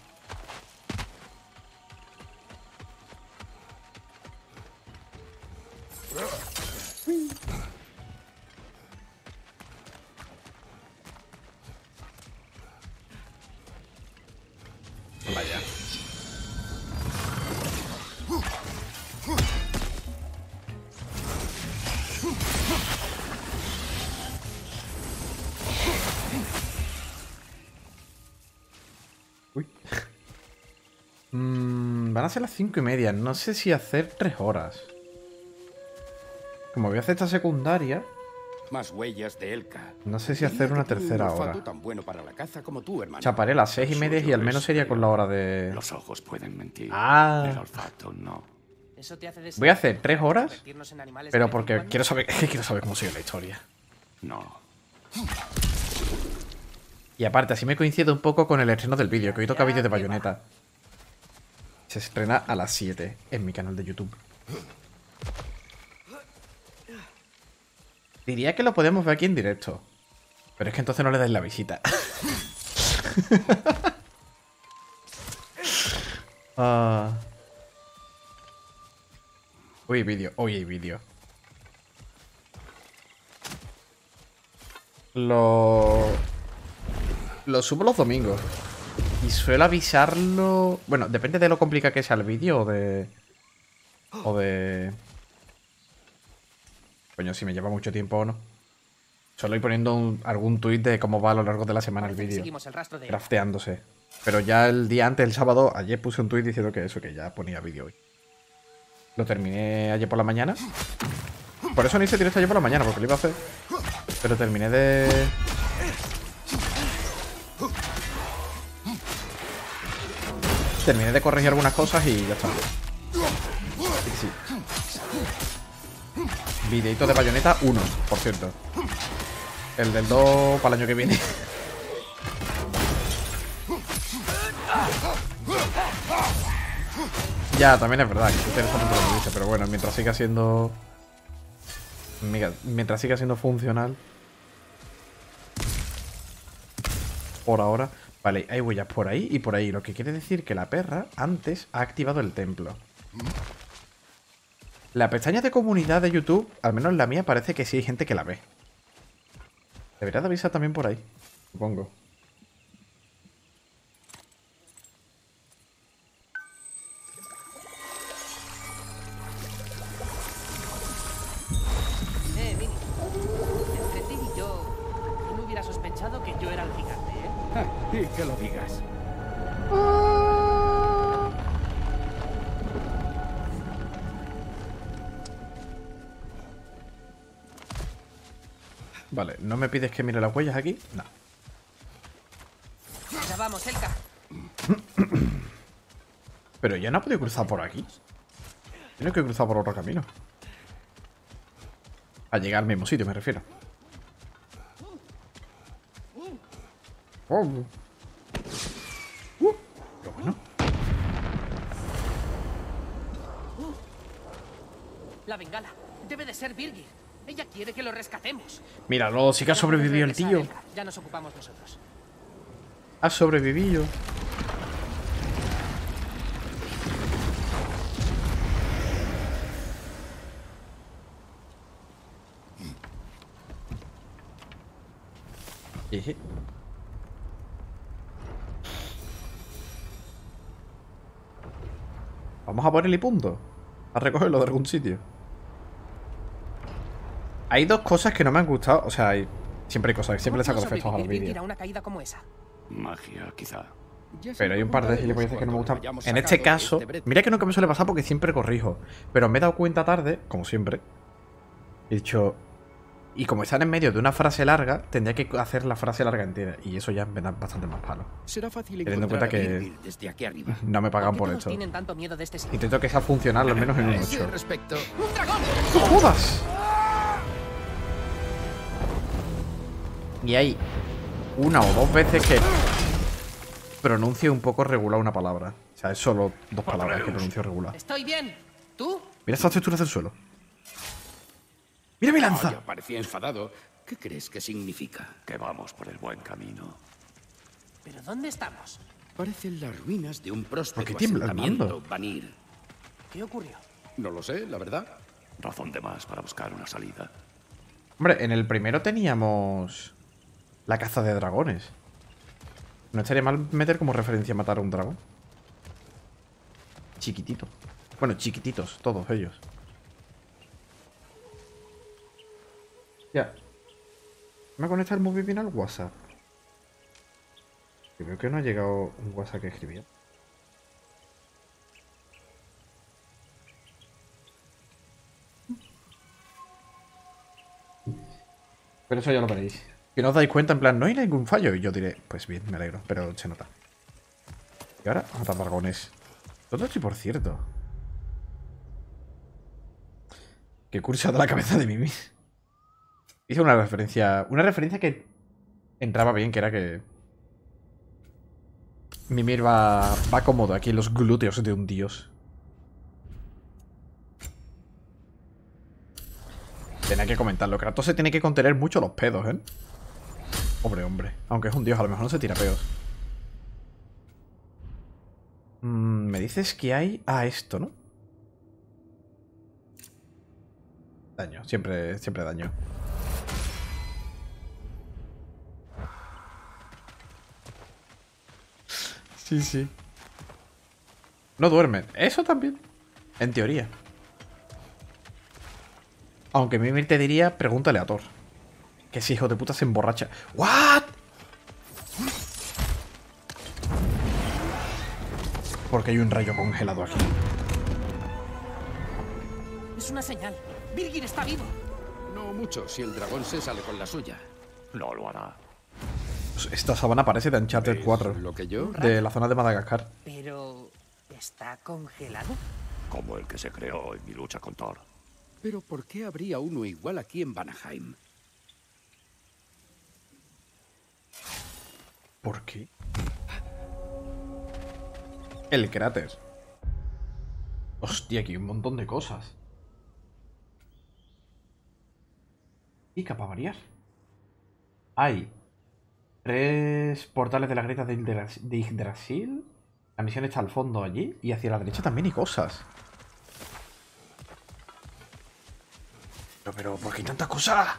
Vaya. Uy. Mm, van a ser las cinco y media. No sé si hacer tres horas. Como voy a hacer esta secundaria, Más huellas de Elka. no sé si hacer una tercera hora. Tan bueno para la caza como tú, hermano. Chaparé las seis y media y al menos sería con la hora de... Los ojos pueden mentir. Ah. El olfato no. Eso te hace desear Voy a hacer tres horas, convertirnos en animales de pero vez en porque cuando. quiero saber, es que quiero saber cómo sigue la historia. No. Y aparte, así me coincide un poco con el estreno del vídeo, que hoy toca vídeo de Bayonetta. Se estrena a las siete en mi canal de YouTube. Diría que lo podemos ver aquí en directo. Pero es que entonces no le dais la visita. Ah. Hoy hay vídeo, hoy hay vídeo. Lo... Lo subo los domingos. Y suelo avisarlo... Bueno, depende de lo complicado que sea el vídeo o de... O de... Coño, si me lleva mucho tiempo o no. Solo ir poniendo un- algún tuit de cómo va a lo largo de la semana el Parece que vídeo. seguimos el rastro de... Crafteándose. Pero ya el día antes, el sábado, ayer puse un tuit diciendo que eso, que ya ponía vídeo hoy. Lo terminé ayer por la mañana. Por eso no hice directo ayer por la mañana, porque lo iba a hacer. Pero terminé de... Terminé de corregir algunas cosas y ya está. Así que sí. Videito de Bayonetta uno, por cierto. El del dos para el año que viene. Ya, también es verdad que es interesante lo que dice, pero bueno, mientras siga siendo... Mira, mientras siga siendo funcional... Por ahora... Vale, hay huellas por ahí y por ahí, lo que quiere decir que la perra antes ha activado el templo. La pestaña de comunidad de YouTube, al menos la mía, parece que sí hay gente que la ve. Debería de avisar también por ahí, supongo. Eh, Mini. Entre ti y yo, ¿quién hubiera sospechado que yo era el gigante, eh? Ah, y que lo digas. Vale, ¿no me pides que mire las huellas aquí? No. Ya vamos, Elka. Pero ya no ha podido cruzar por aquí. Tiene que cruzar por otro camino. A llegar al mismo sitio, me refiero. Oh. Uh, qué bueno. La bengala. Debe de ser Birgir. Ella quiere que lo rescatemos. Míralo, sí que ha sobrevivido el Regresar, tío. Elka. Ya nos ocupamos nosotros. Ha sobrevivido. Jeje. Vamos a ponerle punto. A recogerlo de algún sitio. Hay dos cosas que no me han gustado. O sea, hay... siempre hay cosas. Siempre le saco ¿Cómo defectos a los sobrevivir vídeos. a una caída como esa? Magia, quizá. Pero hay un par de gilipolleces que no me gustan. En este caso, mira que nunca me suele pasar porque siempre corrijo. Pero me he dado cuenta tarde, como siempre. He dicho... Y como están en medio de una frase larga, tendría que hacer la frase larga entera. Y eso ya me da bastante más palo. Será fácil Teniendo en cuenta encontrar a que Birgir desde aquí arriba. no me pagan ¿Por qué por todos esto. tienen tanto miedo de este sitio? Intento que sea funcional al menos en un A ese ocho. respecto, ¡Un dragón! ¡No jodas! Y hay una o dos veces que pronuncio un poco regular una palabra. O sea, es solo dos palabras que pronuncio regular. Estoy bien. ¿Tú? Mira estas texturas del suelo. ¡Mira mi lanza! Vaya, parecía enfadado. ¿Qué crees que significa? Que vamos por el buen camino. ¿Pero dónde estamos? Parecen las ruinas de un próspero ¿Por qué tiembla el asentamiento, mando? Vanir. ¿Qué ocurrió? No lo sé, la verdad. Razón de más para buscar una salida. Hombre, en el primero teníamos la caza de dragones. No estaría mal meter como referencia matar a un dragón. Chiquitito. Bueno, chiquititos, todos ellos. Ya. ¿Me voy a conectar muy bien al WhatsApp? Yo creo que no ha llegado un WhatsApp que escribía. Pero eso ya lo veréis. Que no os dais cuenta, en plan, no hay ningún fallo. Y yo diré, pues bien, me alegro, pero se nota. Y ahora, a matar dragones. Todo esto, por cierto. Qué cursa de la cabeza de Mimi. Hice una referencia. Una referencia que entraba bien, que era que Mimir va, va cómodo aquí en los glúteos de un dios. Tenía que comentarlo. Kratos se tiene que contener mucho los pedos, ¿eh? Hombre, hombre. Aunque es un dios, a lo mejor no se tira pedos. Mm, me dices que hay... Ah, esto, ¿no? Daño. Siempre, siempre daño. Sí, sí. No duermen. Eso también. En teoría. Aunque Mimir te diría, pregúntale a Thor. Que ese hijo de puta se emborracha. ¿What? Porque hay un rayo congelado aquí. Es una señal. Birgir está vivo. No mucho, si el dragón se sale con la suya. No lo hará. Esta sábana parece de Uncharted cuatro. Lo que yo... De la zona de Madagascar. Pero... ¿está congelado? Como el que se creó en mi lucha con Thor. Pero ¿por qué habría uno igual aquí en Vanaheim? ¿Por qué? El cráter. Hostia, aquí hay un montón de cosas. Y para variar. Hay tres portales de la grieta de Yggdras- de Yggdrasil. La misión está al fondo allí. Y hacia la derecha también hay cosas. Pero, pero, ¿por qué hay tantas cosas?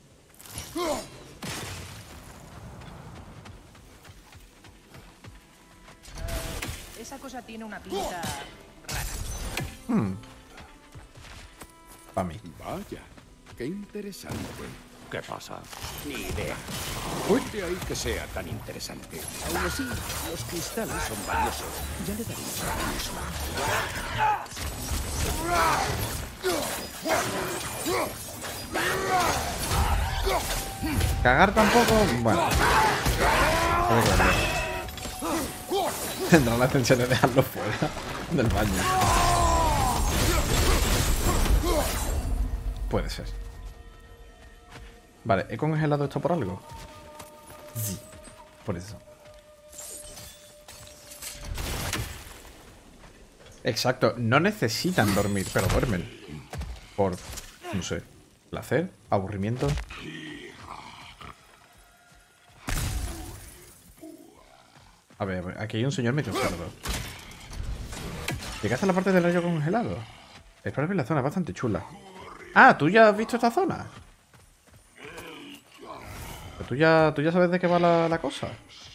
Esa cosa tiene una pinta rara. Hmm. Para mí. Vaya, qué interesante. ¿Qué pasa? Ni idea. De ahí que sea tan interesante. Aún así, los cristales son valiosos. Ya le daremos a mismo. Cagar tampoco. Bueno. Tendrá la intención de dejarlo fuera del baño. Puede ser. Vale, ¿he congelado esto por algo? Sí. Por eso. Exacto. No necesitan dormir, pero duermen. Por, no sé, placer, aburrimiento. A ver, a ver, aquí hay un señor medio cerdo. ¿Llegaste a la parte del rayo congelado? Espera, ver la zona, es bastante chula. Ah, ¿tú ya has visto esta zona? ¿Tú ya, tú ya sabes de qué va la, la cosa?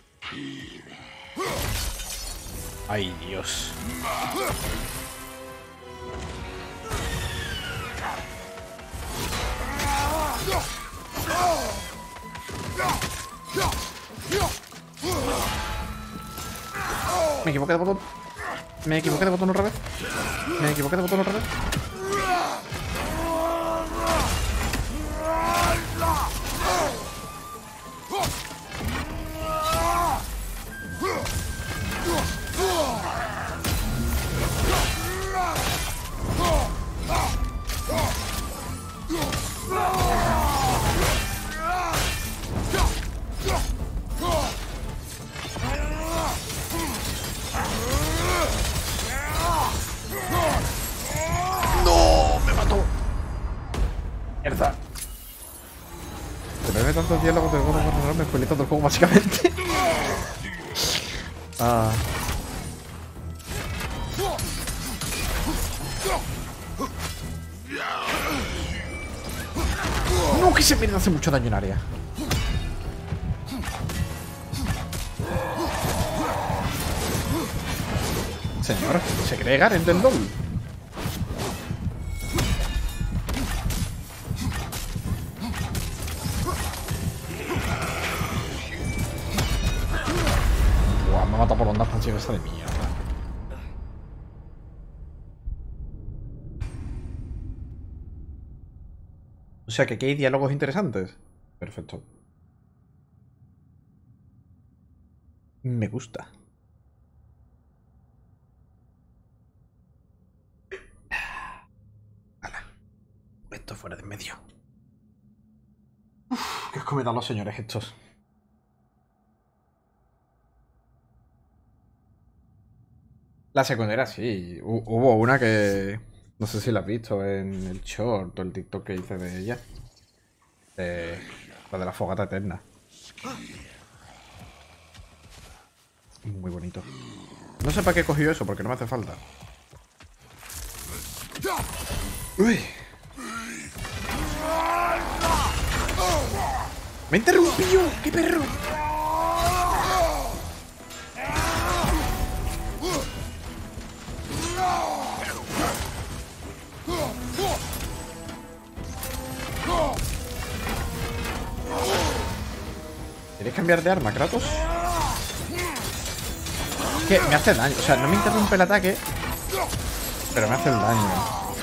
Ay, Dios. Me equivoqué de botón. Me equivoqué de botón otra vez. Me equivoqué de botón otra vez. Mierda. Se me ve tantos diálogos del God of War normal, me spoilé todo el juego básicamente. Ah. No, que ese mierda hace mucho daño en área. Señor, se cree Garen del LoL. Buah, me ha matado por onda expansiva esa de mierda. O sea que aquí hay diálogos interesantes. Perfecto. Me gusta. Hala. Esto fuera de en medio. Uf, ¿qué os me dan los señores estos? La secundaria sí. Hu- Hubo una que... No sé si la has visto en el short o el TikTok que hice de ella. De... La de la fogata eterna. Muy bonito. No sé para qué cogió eso, porque no me hace falta. Uy. ¡Me interrumpió! ¡Qué perro! ¿Quieres cambiar de arma, Kratos? Es que me hace daño. O sea, no me interrumpe el ataque, pero me hace el daño.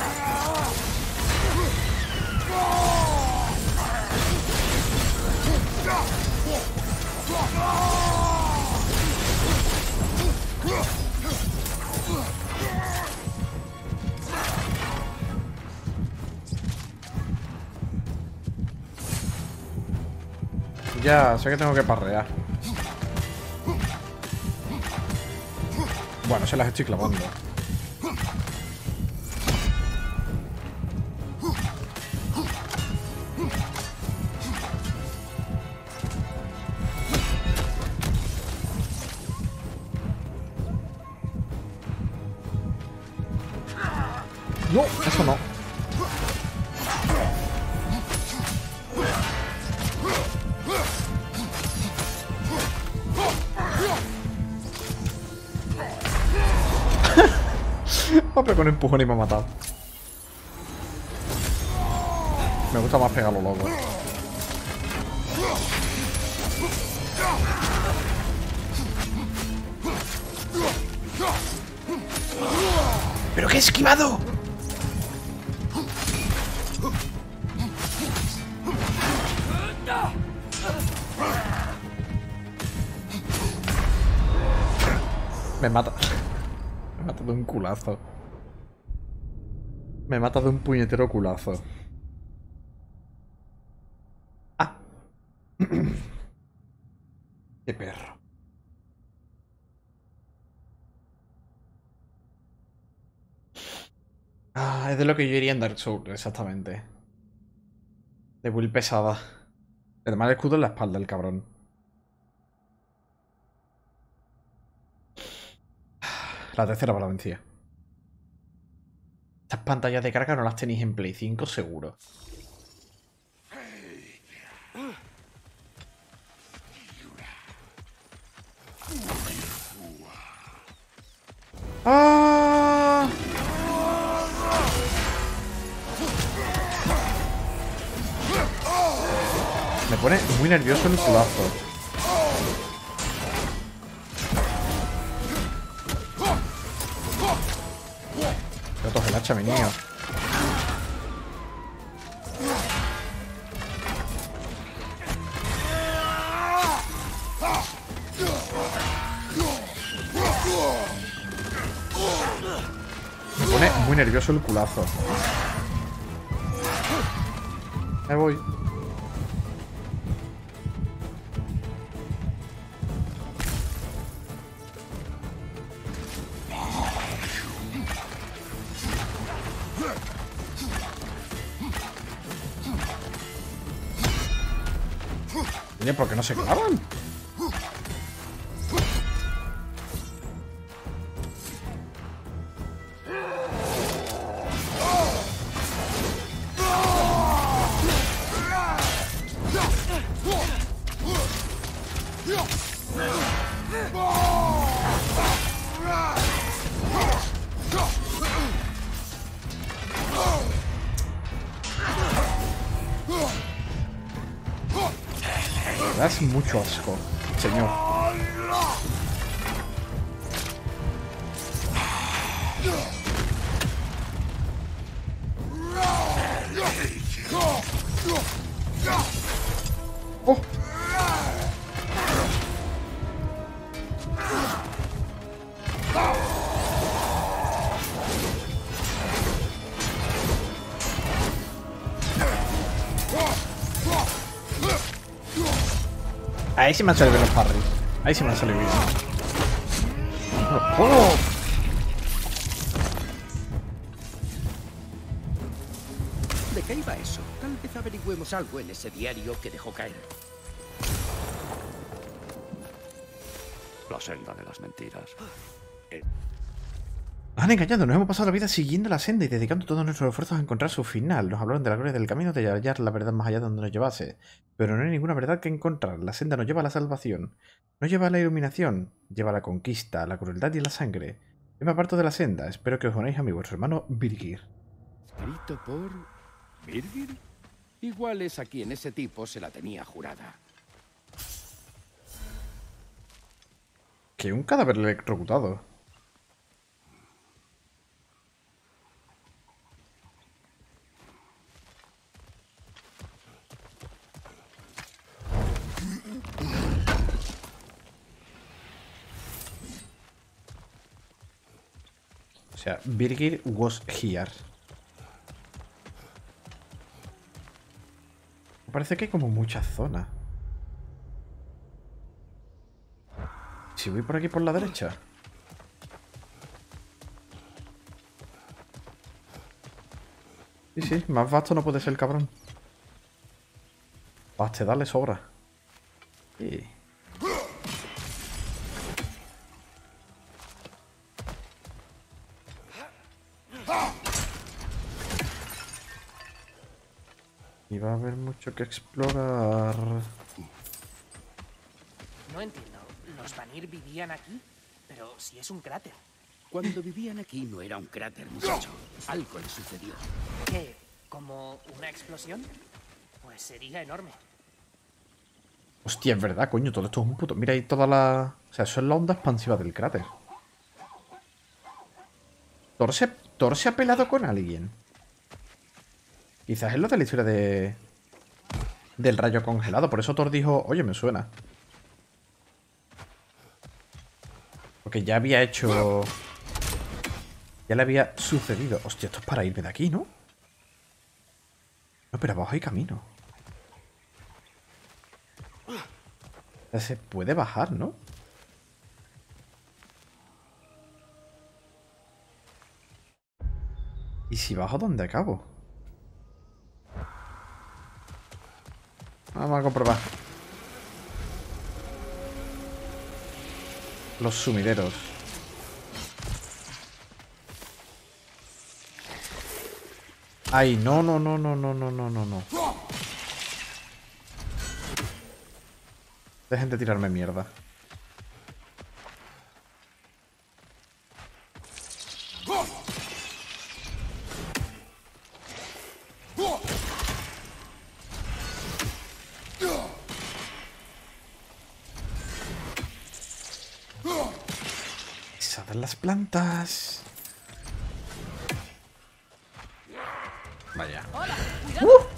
Ya, sé que tengo que parrear. Bueno, se las estoy clavando. No, eso no. Pero con empujón y me ha matado. Me gusta más pegarlo loco. ¿Pero qué he esquivado? Me mata. Me mata de un culazo. Me mata de un puñetero culazo. Ah. Qué perro. Ah, es de lo que yo iría en Dark Souls, exactamente. De build pesada. Además el escudo en la espalda, el cabrón. La tercera para la vencida. Estas pantallas de carga no las tenéis en Play cinco seguro. ¡Ah! Me pone muy nervioso el culazo. El hacha, mi niño. Me pone muy nervioso el culazo. Me voy. Oye, ¿por qué no se clavan? Das mucho asco, señor. Oh. Ahí sí me han salido bien los parries. Ahí sí me han salido bien. ¡Oh! ¿De qué iba eso? Tal vez averigüemos algo en ese diario que dejó caer. La senda de las mentiras. Eh. Nos han engañado, nos hemos pasado la vida siguiendo la senda y dedicando todos nuestros esfuerzos a encontrar su final. Nos hablaron de la gloria del camino, de hallar la verdad más allá de donde nos llevase. Pero no hay ninguna verdad que encontrar. La senda nos lleva a la salvación. Nos lleva a la iluminación. Lleva a la conquista, a la crueldad y a la sangre. Yo me aparto de la senda. Espero que os unáis a mi vuestro hermano Birgir. ¿Escrito por Birgir? Igual es a quien ese tipo se la tenía jurada. Que un cadáver electrocutado. O sea, Birgir was here. Parece que hay como mucha zona. Si voy por aquí por la derecha. Sí, sí, más vasto no puede ser el cabrón. Baste, dale sobra. Sí. Y va a haber mucho que explorar. No entiendo. ¿Los Vanir vivían aquí? Pero si es un cráter. Cuando vivían aquí no era un cráter, muchacho. Algo le sucedió. ¿Qué? ¿Como una explosión? Pues sería enorme. Hostia, es verdad, coño, todo esto es un puto... Mira ahí toda la... O sea, eso es la onda expansiva del cráter. ¿Thor se, Thor se ha pelado con alguien? Quizás es lo de la historia de... del rayo congelado. Por eso Thor dijo, oye, me suena. Porque ya había hecho... Ya le había sucedido. Hostia, esto es para irme de aquí, ¿no? No, pero abajo hay camino. O sea, se puede bajar, ¿no? ¿Y si bajo, dónde acabo? Vamos a comprobar. Los sumideros. Ay, no, no, no, no, no, no, no, no, no. Dejen de tirarme mierda. Pisad las plantas. Vaya. ¡Uh!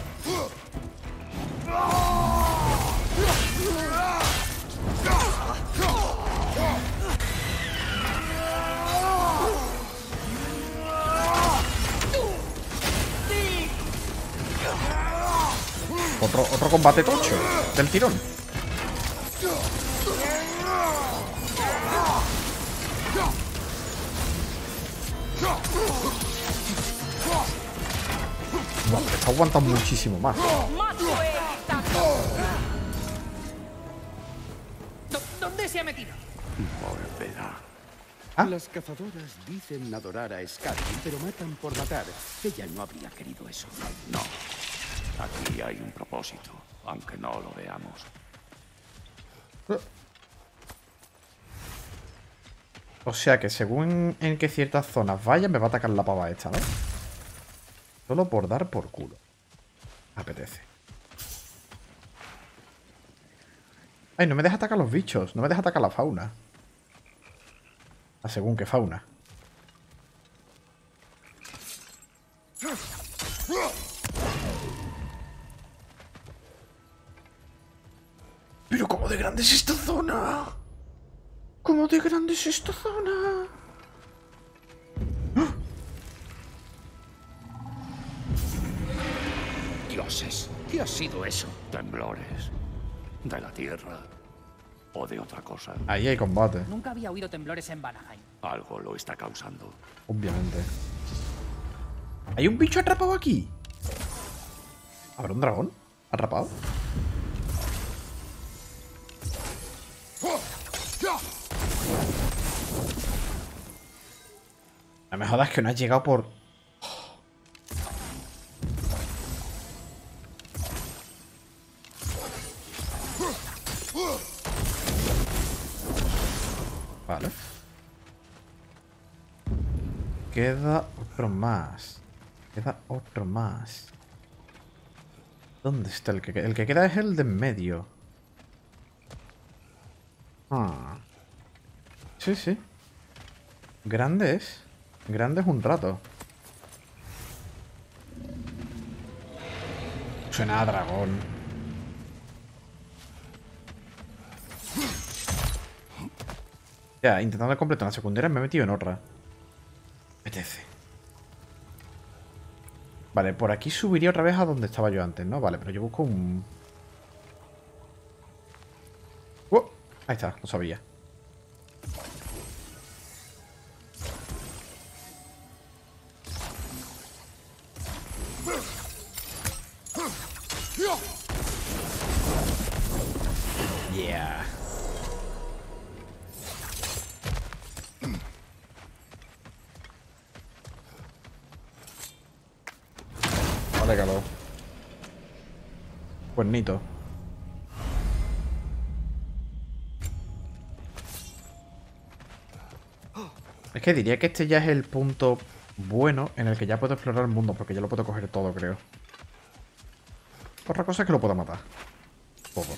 Otro, otro combate tocho del tirón. Wow, está aguantando muchísimo más. se ha metido? Volverá. ¿Ah? Las cazadoras dicen adorar a Skadi, pero matan por matar. Ella no habría querido eso. No. Aquí hay un propósito, aunque no lo veamos. O sea que según en qué ciertas zonas vaya, me va a atacar la pava esta, ¿no? Solo por dar por culo. Apetece. Ay, no me deja atacar los bichos. No me deja atacar la fauna. A según qué fauna. Pero ¿cómo de grande es esta zona? ¿Cómo de grande es esta zona? Dioses, ¿qué ha sido eso? Temblores. De la tierra. O de otra cosa. Ahí hay combate. Nunca había oído temblores en Vanaheim. Algo lo está causando. Obviamente. ¿Hay un bicho atrapado aquí? ¿Habrá un dragón atrapado? No me jodas que no has llegado por... Vale. Queda otro más. Queda otro más. ¿Dónde está el que queda? El que queda es el de en medio. Ah. Sí, sí. Grande es. Grande es un rato. Suena a dragón. Ya, intentando completar una secundaria me he metido en otra. Apetece. Vale, por aquí subiría otra vez a donde estaba yo antes, ¿no? Vale, pero yo busco un... ¡Uh! Ahí está, lo sabía. Yeah. Vale, calor. Cuernito. Es que diría que este ya es el punto bueno en el que ya puedo explorar el mundo, porque ya lo puedo coger todo, creo. Otra cosa es que lo pueda matar. Todo.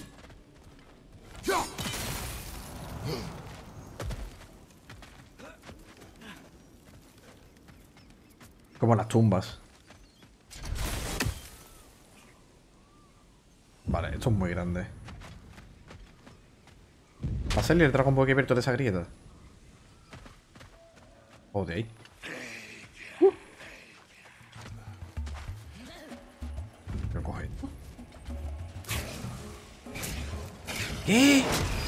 Como las tumbas. Vale, esto es muy grande. ¿Va a salir el Dragon Ball que he abierto de esa grieta? O de ahí. Uh. Lo coge esto. ¿Qué?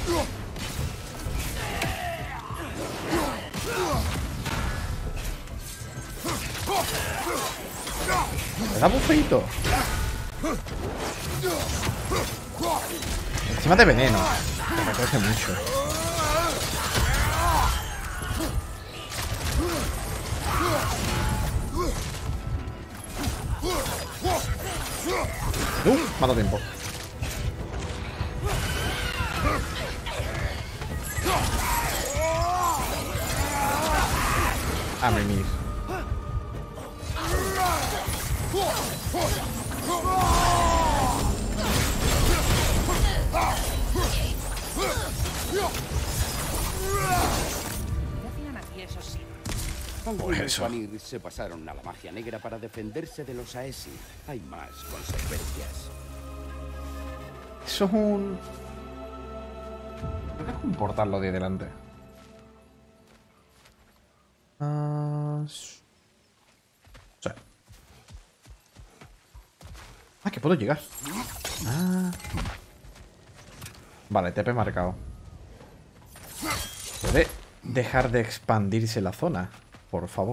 ¿Me da bufeito? Encima de veneno. Me recorre mucho. Uh, me ha dado tiempo. A mimir. Pues eso. Vanir se pasaron a la magia negra para defenderse de los Aesir. Hay más consecuencias. Eso es un... Creo que es un portal lo de delante. Uh... Sí. Ah, que puedo llegar. Ah. Vale, T P marcado. ¿Puede dejar de expandirse la zona? Por favor.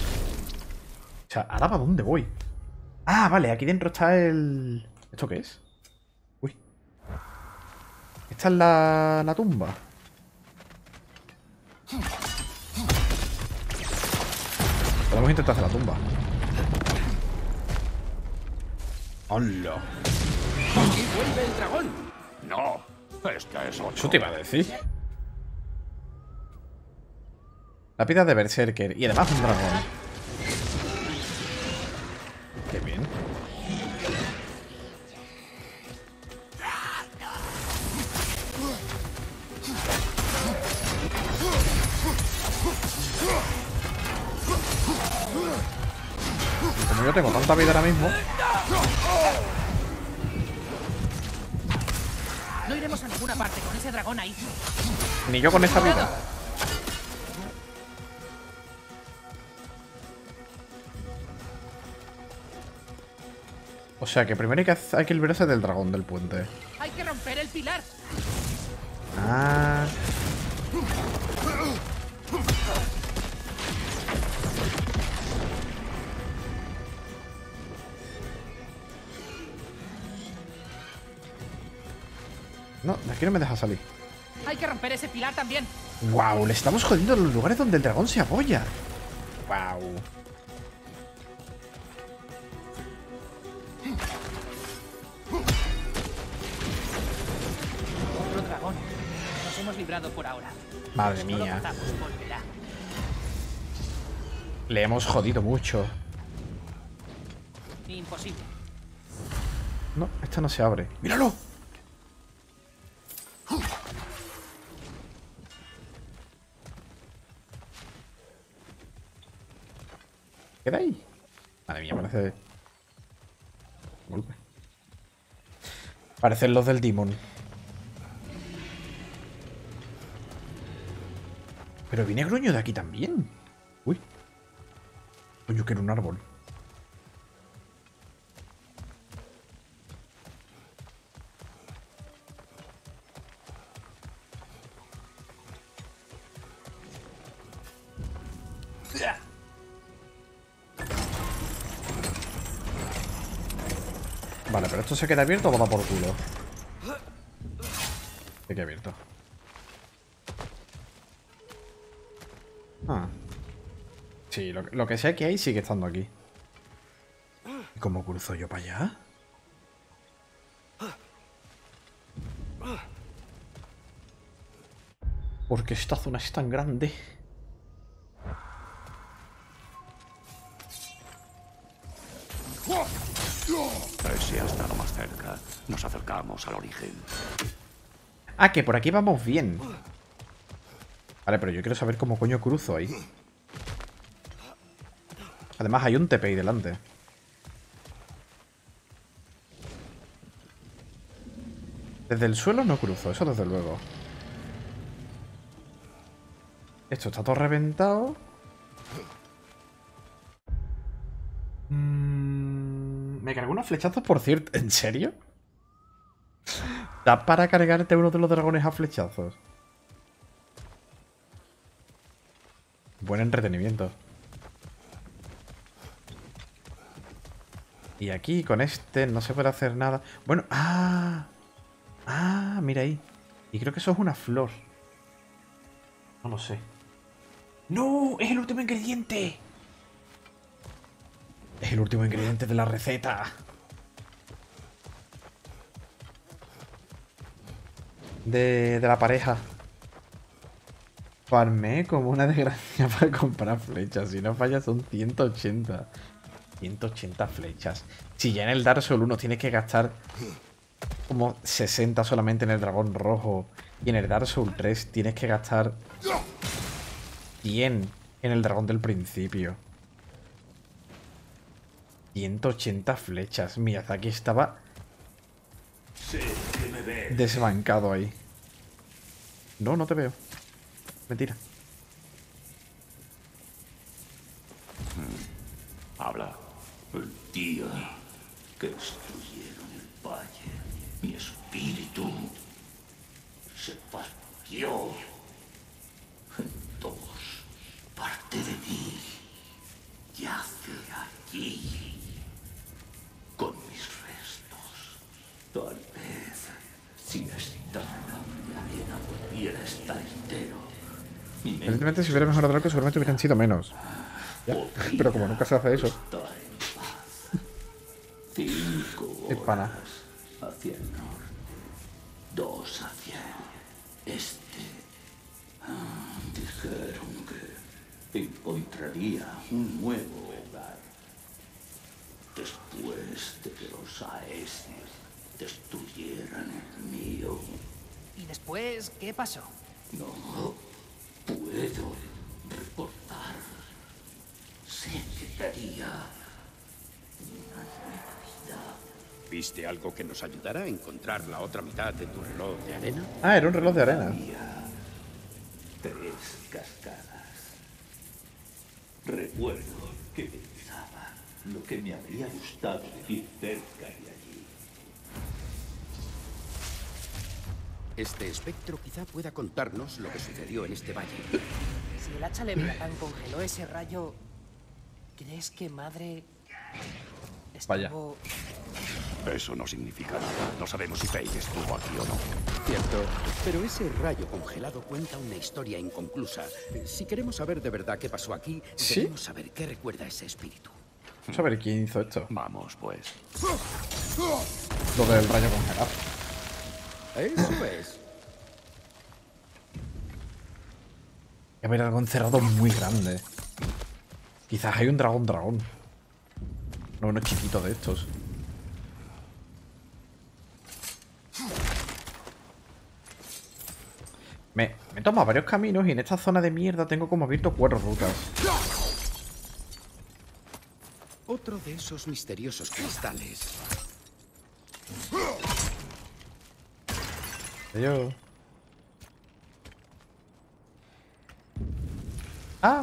O sea, ¿ahora para dónde voy? Ah, vale, aquí dentro está el... ¿Esto qué es? Esta es la, la tumba. Podemos intentar hacer la tumba. ¡Hola! ¡Aquí vuelve el dragón! No, este es otro. Eso te iba a decir. Lápida de Berserker. Y además un dragón. Qué bien. Como yo tengo tanta vida ahora mismo. No iremos a ninguna parte con ese dragón ahí. Ni yo con esta vida. O sea que primero hay que, hay que librarse del dragón del puente. Hay que romper el pilar. Ah. No, de aquí no me deja salir. Hay que romper ese pilar también. Wow, le estamos jodiendo los lugares donde el dragón se apoya. Wow. Otro dragón. Nos hemos librado por ahora. Madre Si no lo mía. matamos, volverá. Le hemos jodido mucho. Imposible. No, esta no se abre. ¡Míralo! ¿Queda ahí? Madre mía, parece... Golpe. Parecen los del Demon. Pero viene gruño de aquí también. Uy. Coño, que era un árbol. Vale, pero esto se queda abierto o lo da por culo. Se queda abierto. Ah. Sí, lo, lo que sea que hay sigue estando aquí. ¿Y cómo cruzo yo para allá? Porque esta zona es tan grande. Ese ha estado más cerca. Nos acercamos al origen. Ah, que por aquí vamos bien. Vale, pero yo quiero saber cómo coño cruzo ahí. Además hay un T P ahí delante. Desde el suelo no cruzo, eso desde luego. Esto está todo reventado. Mm, me cargó unos flechazos, por cierto. ¿En serio? ¿Da para cargarte uno de los dragones a flechazos? Buen entretenimiento. Y aquí con este no se puede hacer nada. Bueno, ah. Ah, mira ahí. Y creo que eso es una flor. No lo sé. ¡No! ¡Es el último ingrediente! Es el último ingrediente de la receta. De, de la pareja. Farmé como una desgracia para comprar flechas. Si no falla son ciento ochenta. ciento ochenta flechas. Si ya en el Dark Souls uno tiene que gastar como sesenta solamente en el dragón rojo. Y en el Dark Souls tres tienes que gastar cien en el dragón del principio. ciento ochenta flechas. Miyazaki estaba desbancado ahí. No, no te veo. Mentira. Hmm. Habla. El día que destruyeron el valle, mi espíritu se partió en dos. Parte de mí yace allí con mis restos. Tal vez sin estar Evidentemente, si hubiera mejorado algo, seguramente hubieran sido menos. ¿Ya? Pero como nunca se hace eso. Cinco Es pana. hacia el norte, dos hacia el este. Ah, dijeron que encontraría un nuevo hogar después de que los Aesir destruyeran el mío. ¿Y después qué pasó? No puedo recordar. Sé que daría una vida. ¿Viste algo que nos ayudara a encontrar la otra mitad de tu reloj de arena? Ah, era un reloj de arena. Tres cascadas. Recuerdo que pensaba lo que me habría gustado vivir cerca de allí. Este espectro quizá pueda contarnos lo que sucedió en este valle. Si el hacha Leviatán congeló ese rayo, ¿crees que madre Vaya. estuvo... Eso no significa nada. No sabemos si Faye estuvo aquí o no. Cierto, pero ese rayo congelado cuenta una historia inconclusa. Si queremos saber de verdad qué pasó aquí, ¿Sí? debemos saber qué recuerda ese espíritu. Vamos a ver quién hizo esto. Vamos, pues. Lo del rayo congelado. Eso es. Hay que haber algo encerrado muy grande. Quizás hay un dragón dragón. No uno chiquito de estos. Me, me he tomado varios caminos y en esta zona de mierda tengo como abierto cuatro rutas. Otro de esos misteriosos cristales. Yo. Ah.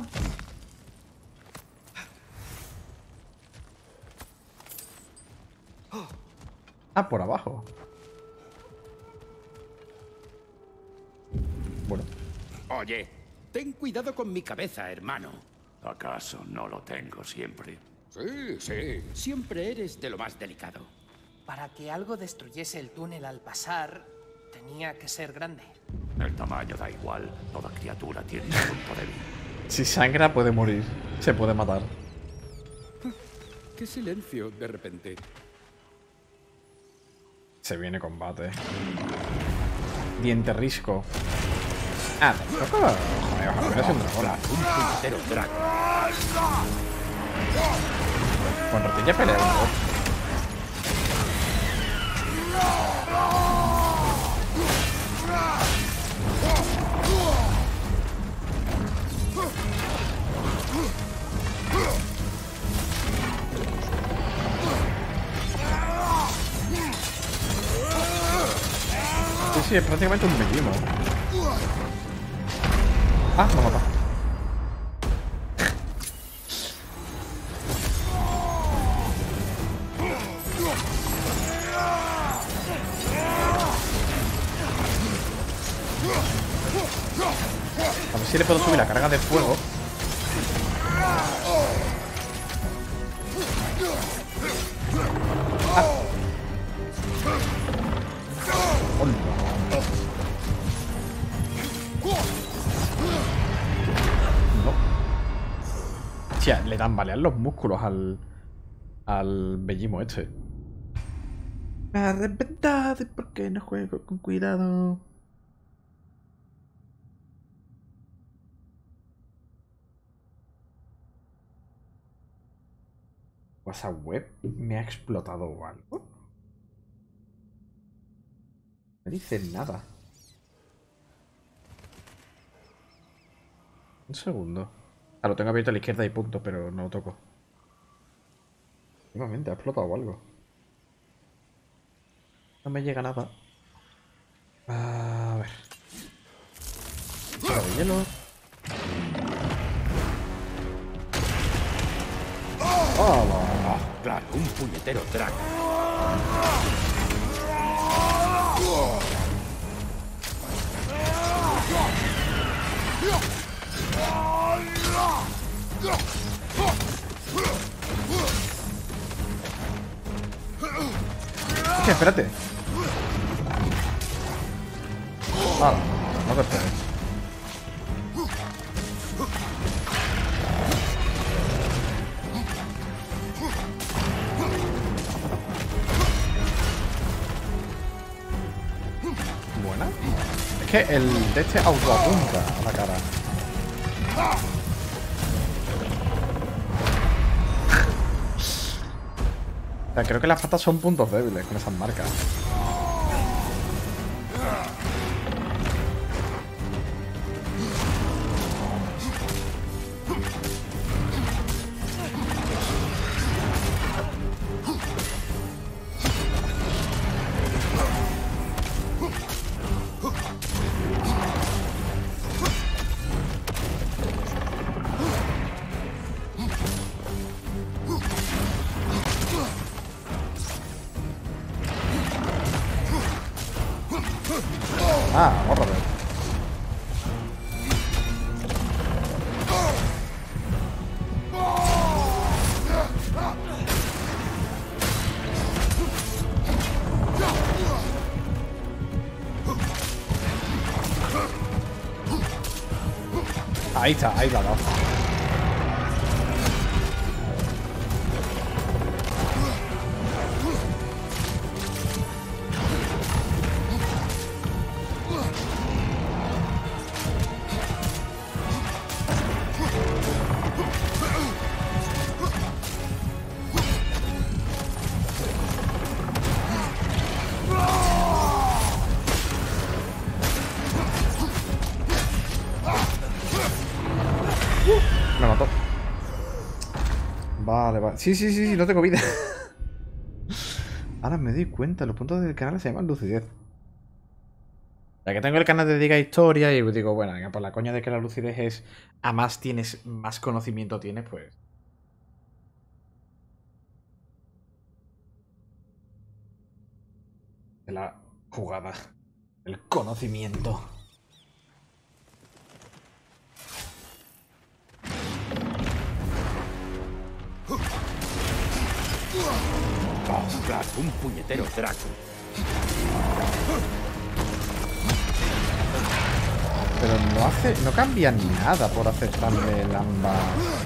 Ah, por abajo. Bueno. Oye, ten cuidado con mi cabeza, hermano. ¿Acaso no lo tengo siempre? Sí, sí. Siempre eres de lo más delicado. Para que algo destruyese el túnel al pasar, tenía que ser grande. El tamaño da igual. Toda criatura tiene un punto débil. Si sangra puede morir. Se puede matar. Qué silencio, de repente. Se viene combate. Diente risco. Ah, tampoco. Joder, ojalá hubiera sido un dragón. Un puñetero dragón. Con rotilla pelea un poco. Sí, sí, es prácticamente un Vegimo. Ah, me ha matado. A ver si le puedo subir la carga de fuego. Ah. No. Tía, le dan balear los músculos al al Vegimo este. Me ha arrepentado de por qué no juego con cuidado. WhatsApp web me ha explotado o algo. No dice nada. Un segundo. Ah, lo tengo abierto a la izquierda y punto, pero no lo toco. Últimamente ha explotado algo. No me llega nada. A ver. Tira de hielo. ¡Oh! Claro, un puñetero dragón. ¿Qué? Espérate. Vale, no te esperes. que el de este autoapunta a la cara. O sea, creo que las patas son puntos débiles con esas marcas. Ah, bórralo. Ahí está, ahí la va. Me mató. Vale, vale. Sí, sí, sí, sí, no tengo vida. Ahora me doy cuenta, los puntos del canal se llaman lucidez. Ya que tengo el canal de Diga Historia y digo, bueno, por la coña de que la lucidez es a más tienes, más conocimiento tienes, pues. De la jugada. El conocimiento. Oh, claro, un puñetero Draco. Pero no hace, no cambia nada por aceptarle el ambas.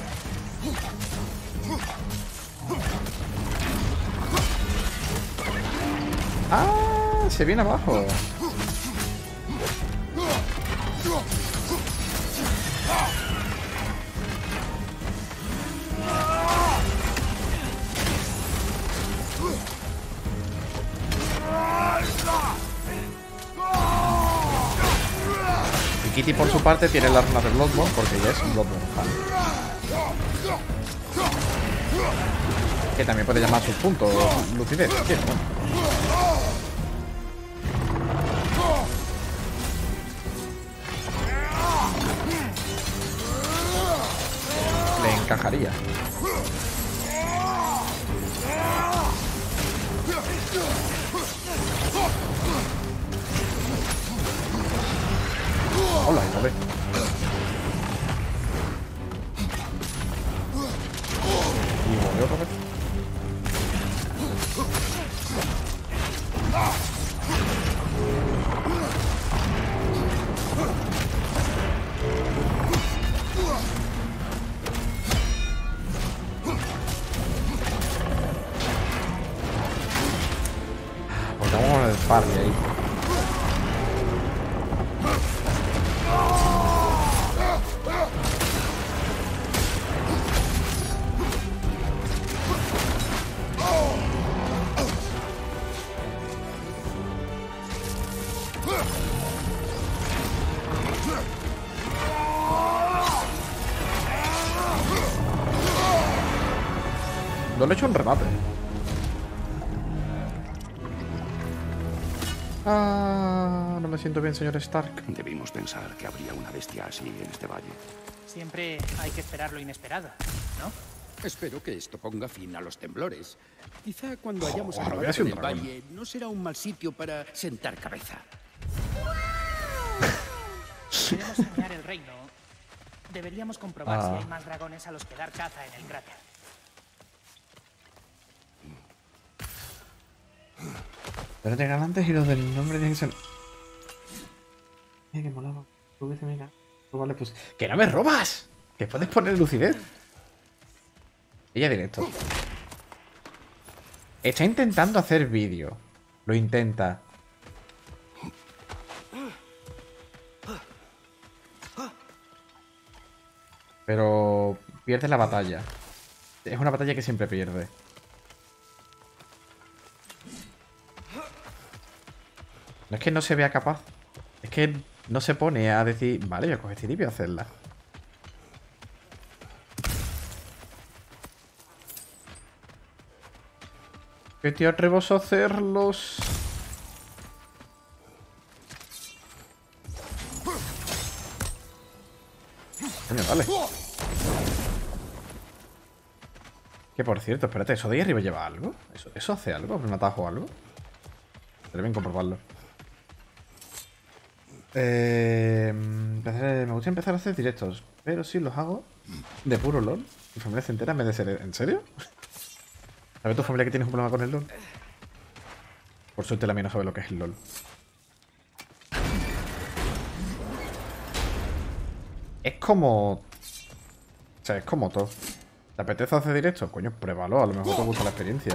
Ah, se viene abajo. Y Kitty por su parte tiene las runas de Bloodborne porque ya es un Bloodborne fan. Que también puede llamar sus puntos lucidez. ¿Sí? Le encajaría. Hola, joder. Y volvió otra vez. Pues vamos con el party ahí. No le he hecho un remate. Ah, no me siento bien, señor Stark. Debimos pensar que habría una bestia así en este valle. Siempre hay que esperar lo inesperado, ¿no? Espero que esto ponga fin a los temblores. Quizá cuando hayamos Joder, acabado había sido con el un dragón. valle no será un mal sitio para sentar cabeza. Si queremos sanear el reino, deberíamos comprobar Ah. si hay más dragones a los que dar caza en el cráter. Pero te galantes y los del nombre de ser. Mira que molaba. Mira. Vale, pues. ¡Que no me robas! Que puedes poner lucidez. Ella directo. Está intentando hacer vídeo. Lo intenta. Pero pierde la batalla. Es una batalla que siempre pierde. No es que no se vea capaz. Es que no se pone a decir, vale, voy a coger este y voy a hacerla. ¿Qué te atreves a hacerlos? Coño, dale. Que por cierto, espérate, ¿eso de ahí arriba lleva algo? ¿Eso, eso hace algo? ¿Me atajo algo? Deben comprobarlo. Eh, me gustaría empezar a hacer directos, pero si los hago de puro LOL. Mi familia se entera en vez de ser... ¿En serio? ¿Sabes tu familia que tienes un problema con el LOL? Por suerte la mía no sabe lo que es el LOL. Es como... O sea, es como todo. ¿Te apetece hacer directo? Coño, pruébalo, a lo mejor te gusta la experiencia.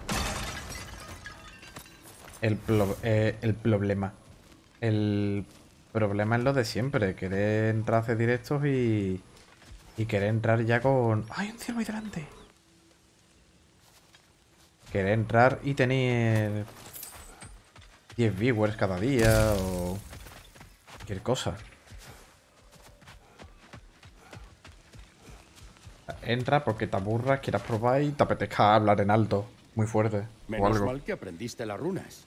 El, pro eh, el problema. El problema es lo de siempre. Querer entrar a hacer directos y... Y querer entrar ya con... ¡Ay, un ciervo ahí delante! Querer entrar y tener... diez viewers cada día o... cualquier cosa. Entra porque te aburras, quieras probar y te apetezca hablar en alto. Muy fuerte. Menos o algo. mal que aprendiste las runas.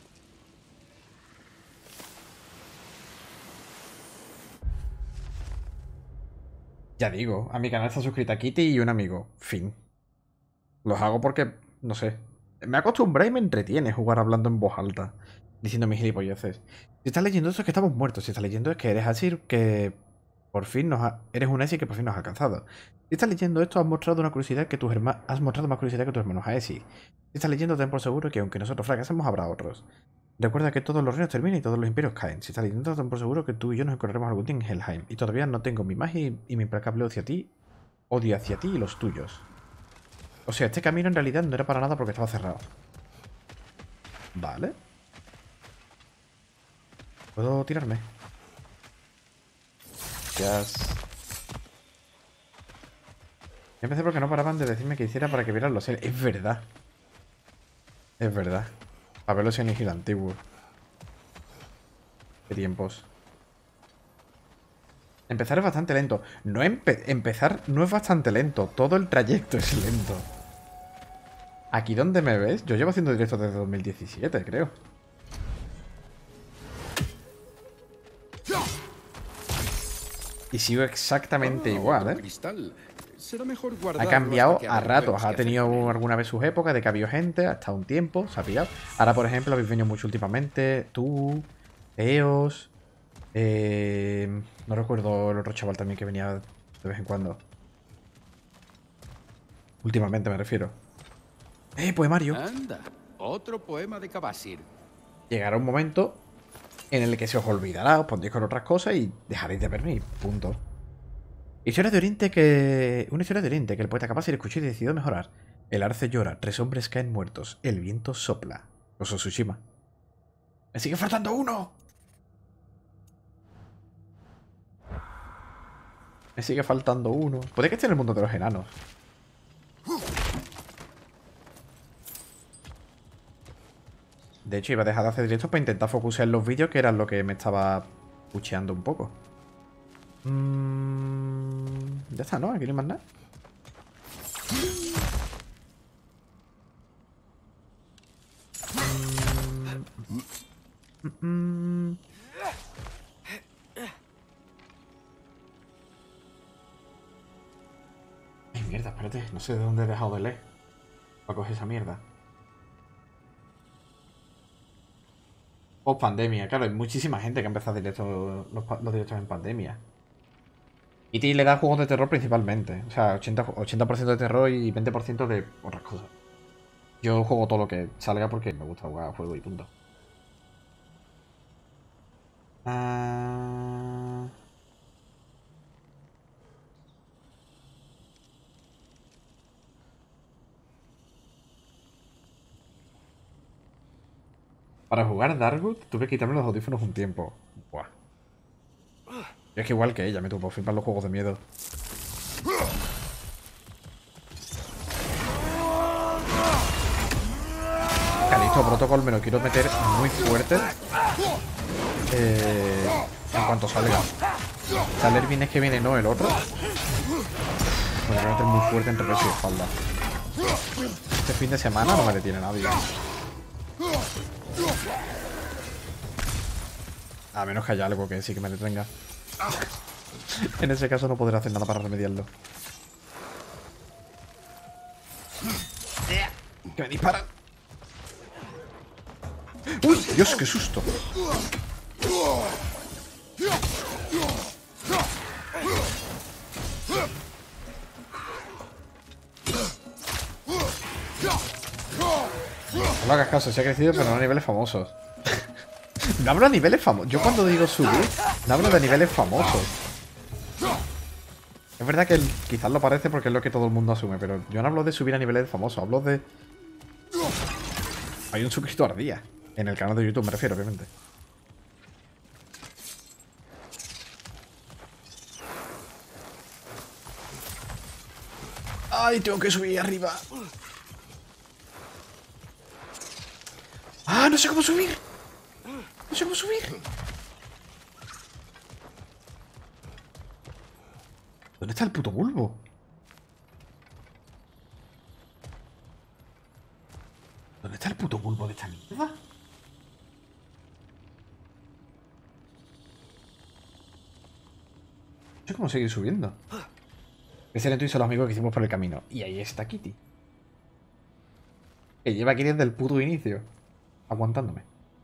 Ya digo, a mi canal está suscrita Kitty y un amigo. Fin. Los hago porque, no sé. Me acostumbré y me entretiene jugar hablando en voz alta. Diciendo mis gilipolleces. Si estás leyendo esto es que estamos muertos. Si estás leyendo es que eres Asir que por fin nos ha... Eres un Asir que por fin nos ha alcanzado. Si estás leyendo esto has mostrado una curiosidad que tus hermanos... Has mostrado más curiosidad que tus hermanos Aesi. Si estás leyendo ten por seguro que aunque nosotros fracasemos habrá otros. Recuerda que todos los reinos terminan y todos los imperios caen. Si estás leyendo ten por seguro que tú y yo nos encontraremos algún día en Helheim. Y todavía no tengo mi magia y, y mi implacable odio hacia ti. Odio hacia ti y los tuyos. O sea, este camino en realidad no era para nada porque estaba cerrado. Vale. ¿Puedo tirarme? Gracias. Yo empecé porque no paraban de decirme que hiciera para que vieran los series. Es verdad. Es verdad. Para ver los Silent Hill antiguos. Qué tiempos. Empezar es bastante lento. No empe empezar no es bastante lento. Todo el trayecto es lento. Aquí donde me ves, yo llevo haciendo directos desde dos mil diecisiete, creo. Y sigo exactamente igual, ¿eh? Cristal. Será mejor Ha guardarlo cambiado hasta que a ratos. averigüemos Ha qué hacer tenido con él. alguna vez sus épocas de que había gente, hasta un tiempo, se ha pillado. Ahora, por ejemplo, habéis venido mucho últimamente. Tú, Eos. Eh, no recuerdo el otro chaval también que venía de vez en cuando. Últimamente me refiero. ¡Eh, poemario! Anda, otro poema de Kabasir. Llegará un momento en el que se os olvidará, os pondréis con otras cosas y dejaréis de verme y punto. Historia de Oriente que... Una historia de Oriente que el poeta Kabasir escuchó y decidió mejorar. El arce llora, tres hombres caen muertos, el viento sopla. Ghost of Tsushima. ¡Me sigue faltando uno! Me sigue faltando uno. Puede que esté en el mundo de los enanos. De hecho, iba a dejar de hacer directos para intentar focusar en los vídeos, que era lo que me estaba pucheando un poco. Mm, ya está, ¿no? Aquí no hay más nada. Mm, mm, mm. Ay, mierda, espérate. No sé de dónde he dejado de leer para coger esa mierda. Post pandemia, claro, hay muchísima gente que ha empezado directo, los, los directos en pandemia. Y te le da juegos de terror principalmente. O sea, ochenta por ciento de terror y veinte por ciento de otras cosas. Yo juego todo lo que salga porque me gusta jugar a juego y punto. Ah... Para jugar Darkwood tuve que quitarme los audífonos un tiempo. Buah. Yo es que igual que ella, me tuvo flipar los juegos de miedo. Callisto Protocol me lo quiero meter muy fuerte. Eh, en cuanto salga. Sale el viernes que viene, no el otro. Me lo voy a meter muy fuerte entre pecho y espalda. Este fin de semana no me detiene nadie. A menos que haya algo que sí que me detenga. En ese caso no podré hacer nada para remediarlo. ¡Que me disparan! ¡Uy! ¡Dios, qué susto! No lo hagas caso, se ha crecido pero no a niveles famosos. No hablo a niveles famosos. Yo cuando digo subir, no hablo de niveles famosos. Es verdad que el, quizás lo parece porque es lo que todo el mundo asume, pero yo no hablo de subir a niveles famosos, hablo de... Hay un suscriptor día. En el canal de YouTube me refiero, obviamente. ¡Ay, tengo que subir arriba! ¡Ah, no sé cómo subir! No sé cómo subir. ¿Dónde está el puto bulbo? ¿Dónde está el puto bulbo de esta mierda? No sé cómo seguir subiendo. Excelente y son los amigos que hicimos por el camino. Y ahí está Kitty. Que lleva aquí desde el puto inicio. Aguantándome.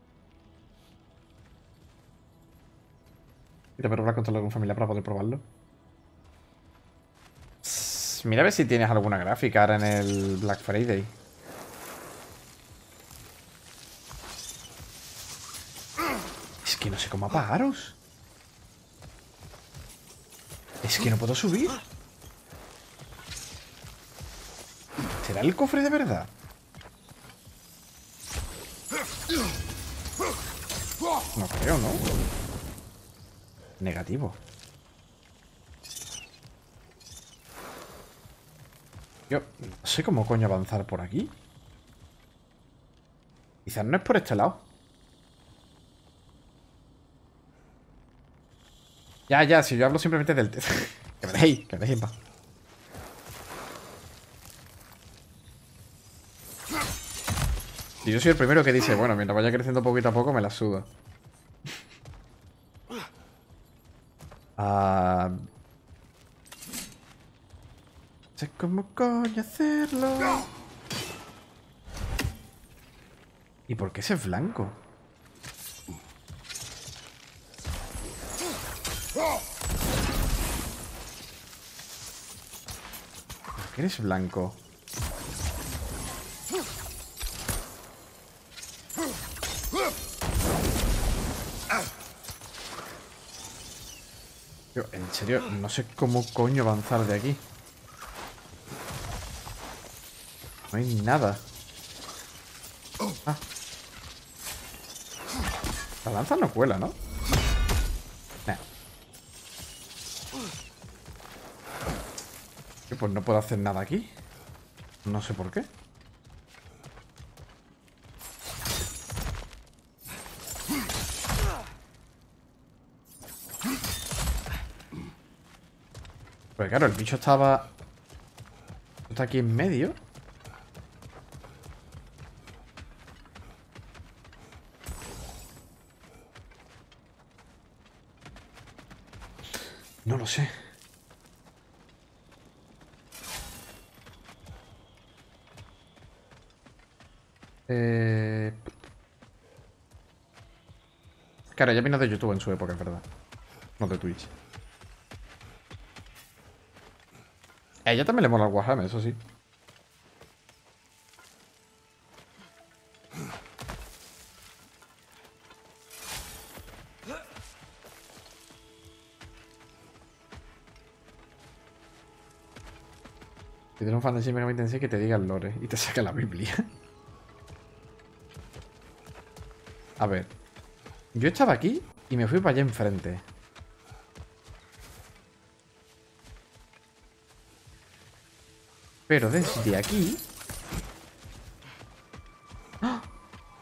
Y te puedo controlar con familia para poder probarlo. Mira a ver si tienes alguna gráfica ahora en el Black Friday. Es que no sé cómo apagaros. Es que no puedo subir. ¿Será el cofre de verdad? No creo, ¿no? Negativo. Yo no sé cómo coño avanzar por aquí. Quizás no es por este lado. Ya, ya, si yo hablo simplemente del... Que me dejéis, que me dejéis en paz. Y yo soy el primero que dice, bueno, mientras vaya creciendo poquito a poco me la suda. Ah... Sé cómo coño hacerlo. ¿Y por qué ese es blanco? ¿Por qué eres blanco? Yo, en serio, no sé cómo coño avanzar de aquí. No hay nada. Ah. La lanza no cuela, ¿no? Nah. Pues no puedo hacer nada aquí. No sé por qué. Pues claro, el bicho estaba... Está aquí en medio. No lo sé. Eh... Claro, ya vino de YouTube en su época, es verdad. No de Twitch. A ella también le mola el Warhammer, eso sí. Si tienes un fan de Shin Megami Tensei que te diga el lore y te saca la Biblia. A ver. Yo estaba aquí y me fui para allá enfrente. Pero desde aquí... ¡Ah!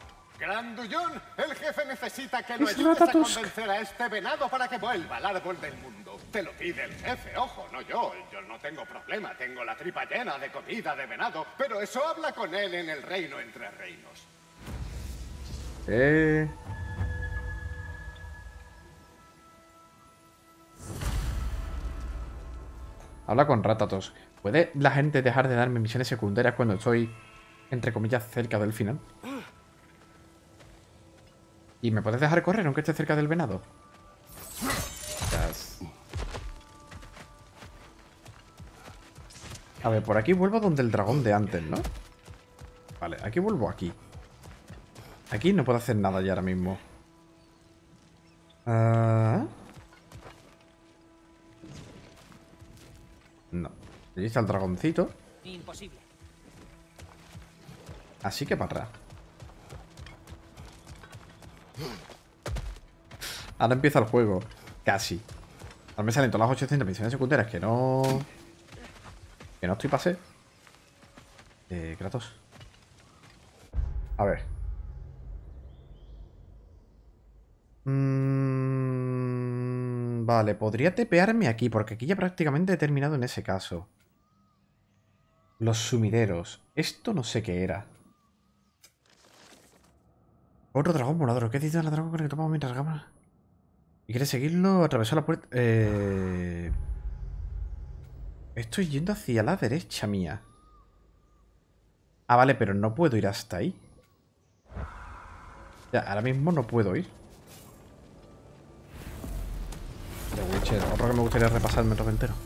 grullón. El jefe necesita que lo Es ayudes a Ratatusk. convencer a este venado para que vuelva al árbol del mundo. Te lo pide el jefe, ojo, no yo. Yo no tengo problema, tengo la tripa llena de comida de venado. Pero eso habla con él en el reino entre reinos. Eh... Habla con Ratatusk. ¿Puede la gente dejar de darme misiones secundarias cuando estoy, entre comillas, cerca del final? ¿Y me puedes dejar correr aunque esté cerca del venado? Yes. A ver, por aquí vuelvo donde el dragón de antes, ¿no? Vale, aquí vuelvo aquí. Aquí no puedo hacer nada ya ahora mismo. Ah... No. Allí está el dragoncito. Imposible. Así que para atrás. Ahora empieza el juego. Casi. Ahora me salen todas las ochocientas misiones secundarias que no... Que no estoy pasé. Eh, Kratos. A ver. Mm, vale, podría tepearme aquí, porque aquí ya prácticamente he terminado en ese caso. Los sumideros. Esto no sé qué era. Otro dragón volador. ¿Qué dice el dragón con el que tomamos mientras gama? ¿Y quiere seguirlo? Atravesó la puerta. Eh... Estoy yendo hacia la derecha mía. Ah, vale, pero no puedo ir hasta ahí. Ya, ahora mismo no puedo ir. The Witcher, otro que me gustaría repasar el metro entero.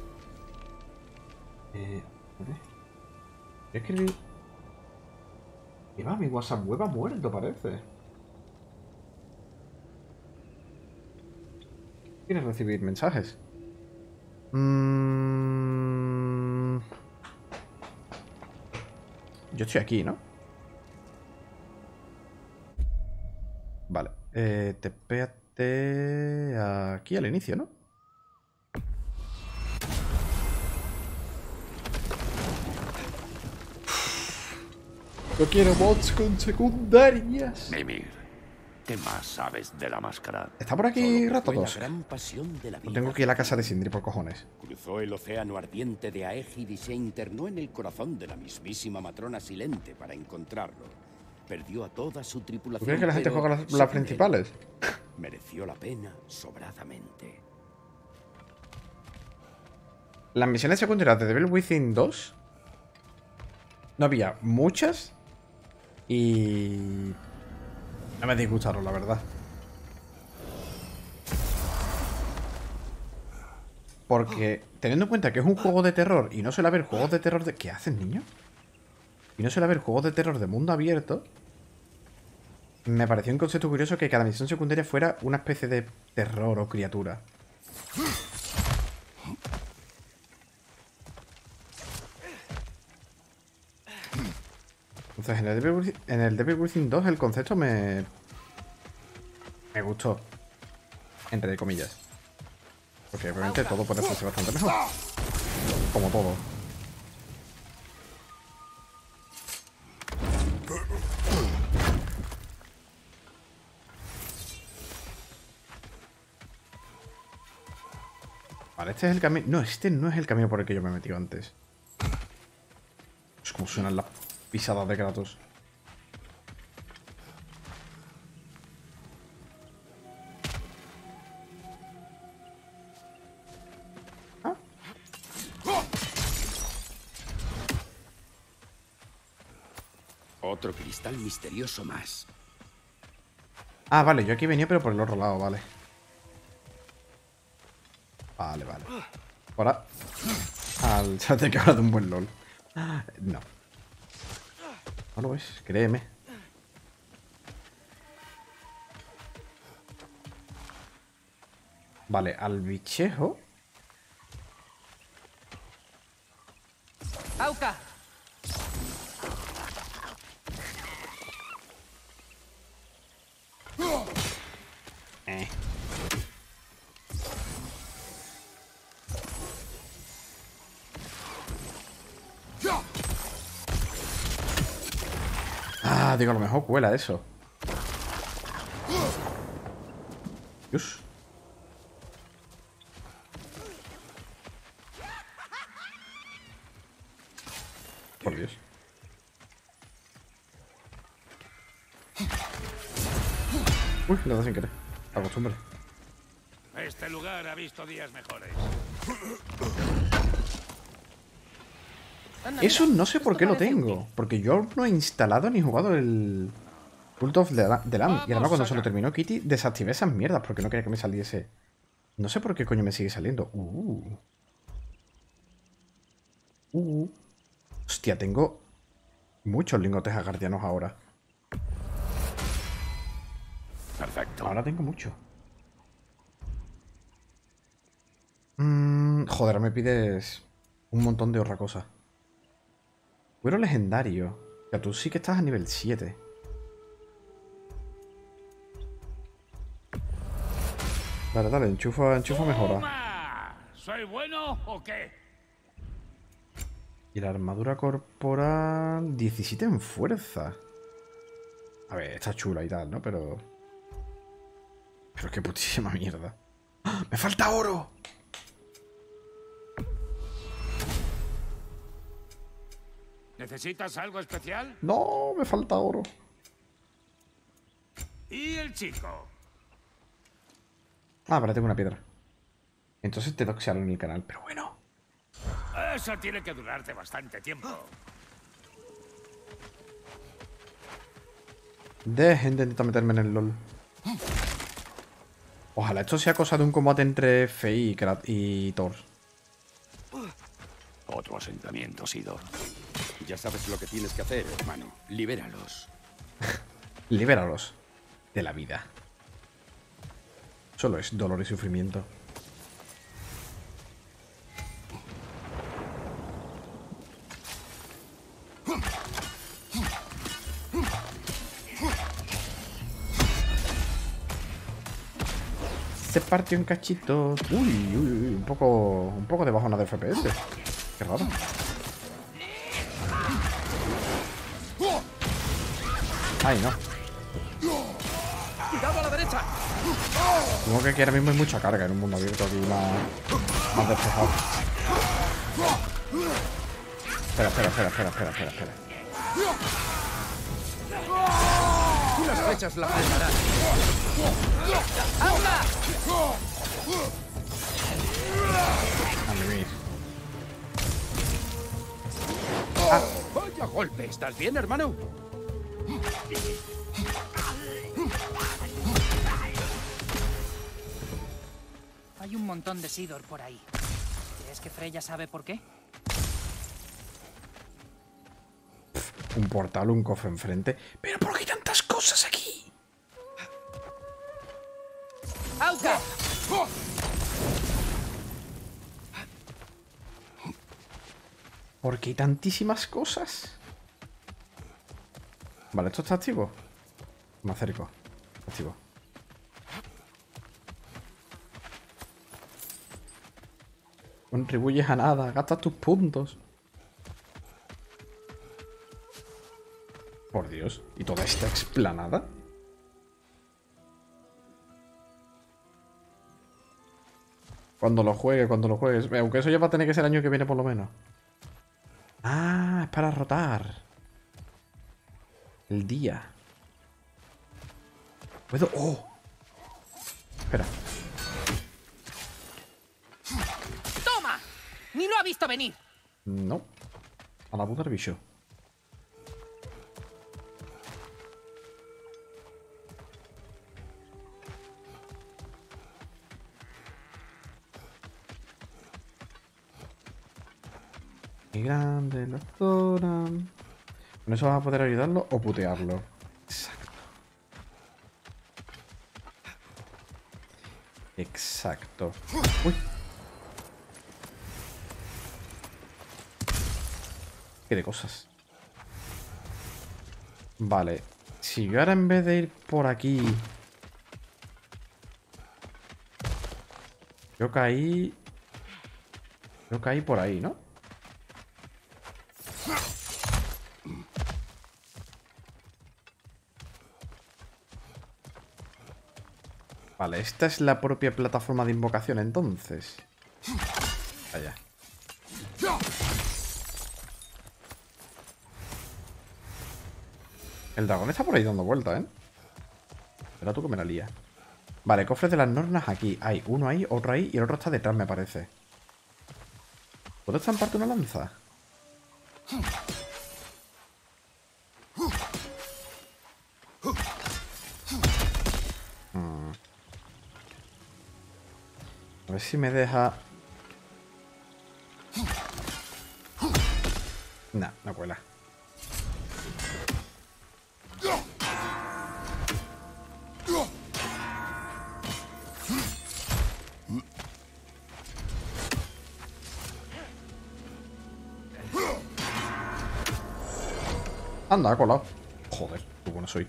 Eh, a ver. Es que mi... Lleva mi WhatsApp web ha muerto, parece. ¿Quieres recibir mensajes? Mm... Yo estoy aquí, ¿no? Vale. Eh, tepéate aquí al inicio, ¿no? Yo quiero mods con secundarias. Mimir, ¿qué más sabes de la máscara? ¿Está por aquí Solo fue la Ratatusk? gran pasión de la O vida. tengo que ir a la casa de Sindri por cojones. Cruzó el océano ardiente de Aegir y se internó en el corazón de la mismísima matrona Silente para encontrarlo. Perdió a toda su tripulación. ¿Tú crees que la gente pero juega las, sin las él, principales? mereció la pena sobradamente. Las misiones secundarias de Devil Within dos no había muchas y no me disgustaron, la verdad. Porque teniendo en cuenta que es un juego de terror y no suele haber juegos de terror de... ¿Qué hacen, niño? Y no suele haber juegos de terror de mundo abierto. Me pareció un concepto curioso que cada misión secundaria fuera una especie de terror o criatura. Entonces, en el Devil Within, en el Devil Within dos el concepto me... Me gustó. Entre comillas. Porque obviamente todo puede hacerse bastante mejor. Como todo. Vale, este es el camino... No, este no es el camino por el que yo me he metido antes. Es como suenan las pisadas de Kratos. ¿Ah? Otro cristal misterioso más. Ah, vale, yo aquí venía pero por el otro lado, vale. Vale, vale. Ahora. Al chat de que habla de un buen LOL. No. No lo ves, créeme. Vale, al bichejo. ¡Auca! Eh. Ah, digo, a lo mejor cuela eso. Dios. Por Dios. Uy, le da sin querer. La costumbre. Este lugar ha visto días mejores. Eso no sé por qué lo tengo. Porque yo no he instalado ni jugado el Cult of the Lamb. Y además cuando se lo terminó Kitty, desactivé esas mierdas porque no quería que me saliese. No sé por qué coño me sigue saliendo. Uh. Uh. Hostia, tengo muchos lingotes agardianos ahora. Perfecto. Ahora tengo mucho. Mm, joder, me pides un montón de otra cosa. Cuero legendario. Ya tú sí que estás a nivel siete. Vale, dale, enchufa, enchufa mejora. ¡Toma! ¿Soy bueno o qué? Y la armadura corporal... diecisiete en fuerza. A ver, está chula y tal, ¿no? Pero... Pero qué putísima mierda. ¡Ah! ¡Me falta oro! ¿Necesitas algo especial? No, me falta oro. ¿Y el chico? Ah, vale, tengo una piedra. Entonces te doxearon en el canal, pero bueno. Eso tiene que durarte bastante tiempo. Dejen de intentar meterme en el LOL. Ojalá esto sea cosa de un combate entre Fei y, Krat y Thor. Otro asentamiento, Sidor. Ya sabes lo que tienes que hacer, hermano. Libéralos. Libéralos de la vida. Solo es dolor y sufrimiento. Se partió un cachito. Uy, uy, uy, un poco, un poco de bajona de F P S. Qué raro. Ay, no. ¡Cuidado a la derecha! Supongo que aquí ahora mismo hay mucha carga en un mundo abierto aquí más, más despejado. Espera, espera, espera, espera, espera, espera, espera. Unas flechas la frenarán. ¡Habla! A mimir. Ah. ¡Vaya golpe! ¿Estás bien, hermano? Hay un montón de Sidor por ahí. ¿Crees que Freya sabe por qué? Un portal, un cofre enfrente. ¿Pero por qué hay tantas cosas aquí? ¡Auca! ¿Por qué hay tantísimas cosas? Vale, ¿esto está activo? Me acerco. Activo. No contribuyes a nada, gastas tus puntos. Por Dios, ¿y toda esta explanada? Cuando lo juegue, cuando lo juegues. Aunque eso ya va a tener que ser el año que viene por lo menos. Ah, es para rotar. El día. ¿Puedo? ¡Oh! Espera. ¡Toma! ¡Ni lo ha visto venir! No. A la puta del bicho. Qué grande la zona. ¿Con eso vas a poder ayudarlo o putearlo? Exacto. Exacto. Uy. Qué de cosas. Vale. Si yo ahora en vez de ir por aquí... Yo caí... Yo caí por ahí, ¿no? Vale, esta es la propia plataforma de invocación, entonces. Allá. El dragón está por ahí dando vueltas, ¿eh? Espera tú que me la lía. Vale, cofres de las nornas aquí. Hay uno ahí, otro ahí y el otro está detrás, me parece. ¿Puedo estamparte una lanza? Hmm. A ver si me deja... Nah, no cuela. Anda, ha colado. Joder, qué bueno soy.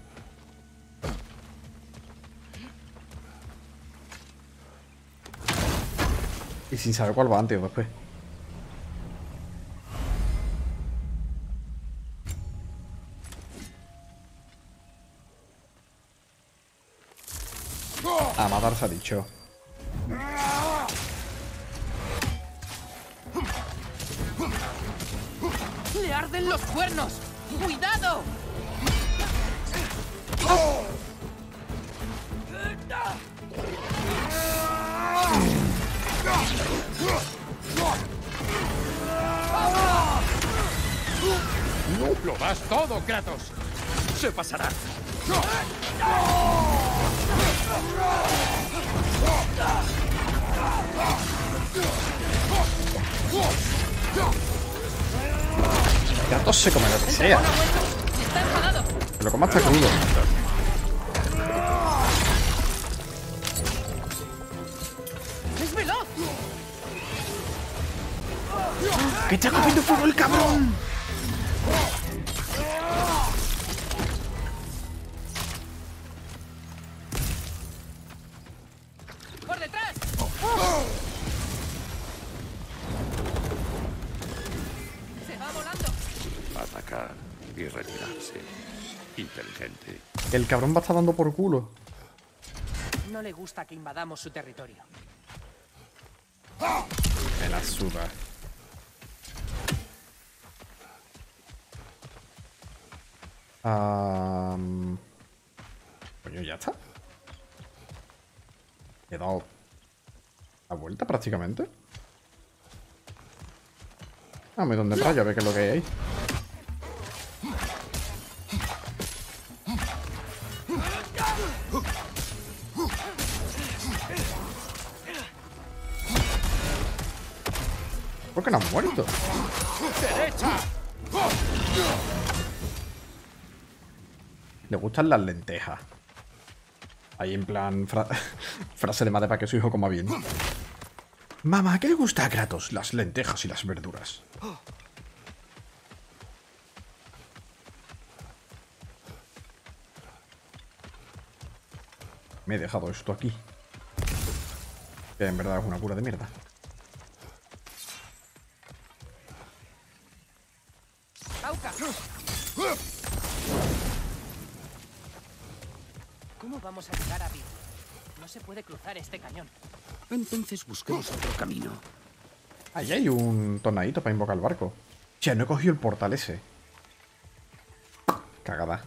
Y sin saber cuál va antes o después. A matar se ha dicho. ¡Le arden los cuernos! ¡Cuidado! ¡No! ¡Lo das todo, Kratos! ¡Se pasará! Kratos se come lo que sea. Que lo coma hasta crudo. ¡Es veloz! ¡Que está comiendo fuego el cabrón! ¡Por detrás! ¡Se va volando! Atacar y retirarse. Inteligente. El cabrón va a estar dando por culo. No le gusta que invadamos su territorio. Me la suda. Um... Coño, ya está. He dado la vuelta prácticamente. Dame donde rayo a ver qué es lo que hay ahí. ¿Por qué no han muerto? ¡Derecha! Le gustan las lentejas. Ahí en plan fra frase de madre para que su hijo coma bien. Mamá, ¿qué le gusta a Kratos? Las lentejas y las verduras. Me he dejado esto aquí. Que en verdad es una cura de mierda. ¡Auca! ¿Cómo vamos a llegar a Vir? No se puede cruzar este cañón. Entonces busquemos otro camino. Ahí hay un tornadito para invocar el barco. Ya no he cogido el portal ese. Cagada.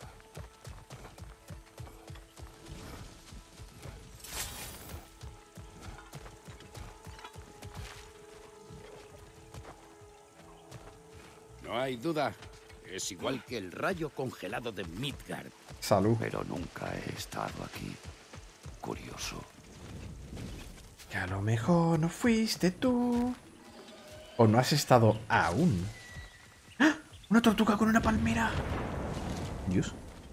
No hay duda. Es igual que el rayo congelado de Midgard. Salud. Pero nunca he estado aquí. Curioso. Que a lo mejor no fuiste tú. O no has estado aún. ¡Ah! Una tortuga con una palmera. Dios.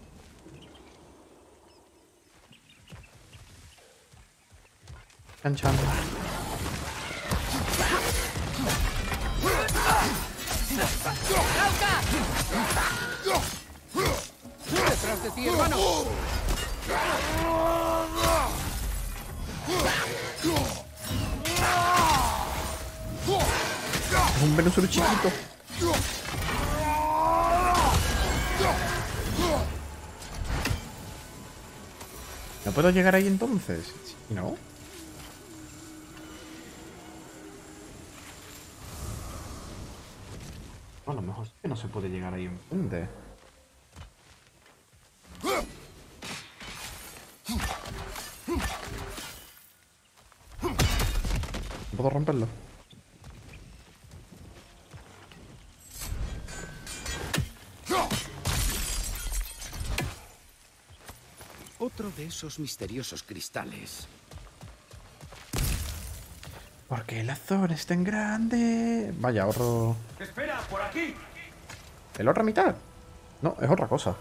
Chan chan. ¡Detrás de ti, hermano! Es un Venusaur chiquito. ¿No puedo llegar ahí entonces? ¿Sí, no? Bueno, a lo mejor sí que no se puede llegar ahí enfrente. ¿No puedo romperlo? Otro de esos misteriosos cristales. ¿Por qué la zona es tan grande? Vaya, otro... ¡Espera, por aquí! ¿Es la otra mitad? No, es otra cosa.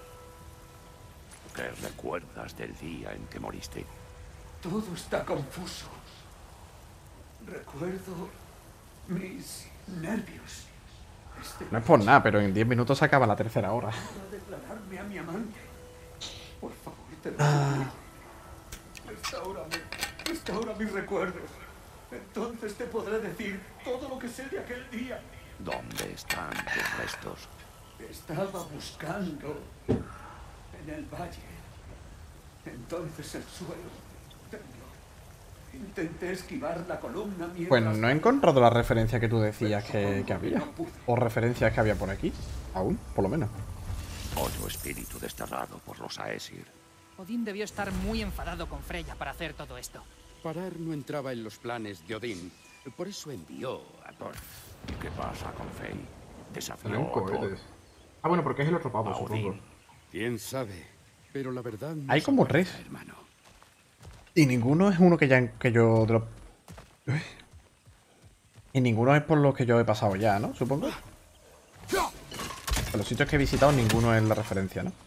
¿Qué recuerdas del día en que moriste? Todo está confuso. Recuerdo mis nervios. Este No es por nada, pero en diez minutos se acaba la tercera hora. para declararme a mi amante. Por favor, te lo Ah. suplico. Restáurame, restaura mis recuerdos. Entonces te podré decir todo lo que sé de aquel día. ¿Dónde están tus restos? Estaba buscando en el valle. Entonces el suelo tembló. Intenté esquivar la columna mientras... Pues no he encontrado la referencia que tú decías que, que había. O referencias que había por aquí. Aún, por lo menos. Otro espíritu desterrado por los Aesir. Odín debió estar muy enfadado con Freya para hacer todo esto. Parar no entraba en los planes de Odín. Por eso envió a Thor. ¿Qué pasa con Fey? Desafió Salen a cohetes. Ah, bueno, porque es el otro pavo, A supongo. Odín. ¿Quién sabe? Pero la verdad... no Hay como se tres. acuerda, hermano. Y ninguno es uno que ya que yo... de los- Uy. Y ninguno es por los que yo he pasado ya, ¿no? Supongo. De los sitios que he visitado, ninguno es la referencia, ¿no?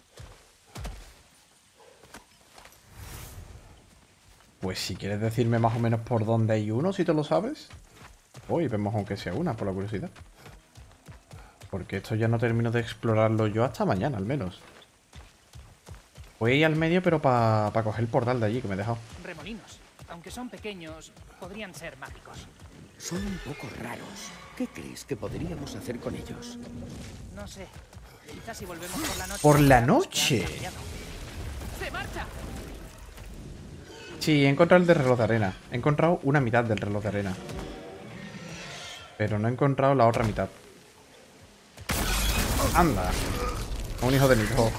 Pues si quieres decirme más o menos por dónde hay uno, si te lo sabes. Uy, vemos aunque sea una, por la curiosidad. Porque esto ya no termino de explorarlo yo hasta mañana, al menos. Voy a ir al medio, pero para coger el portal de allí que me he dejado. Remolinos. Aunque son pequeños, podrían ser mágicos. Son un poco raros. ¿Qué crees que podríamos hacer con ellos? No sé. Quizás si volvemos por la noche... ¡Por la veamos que han noche! cambiado. ¡Se marcha! Sí, he encontrado el de reloj de arena. He encontrado una mitad del reloj de arena. Pero no he encontrado la otra mitad. ¡Anda! Un hijo de mi hijo.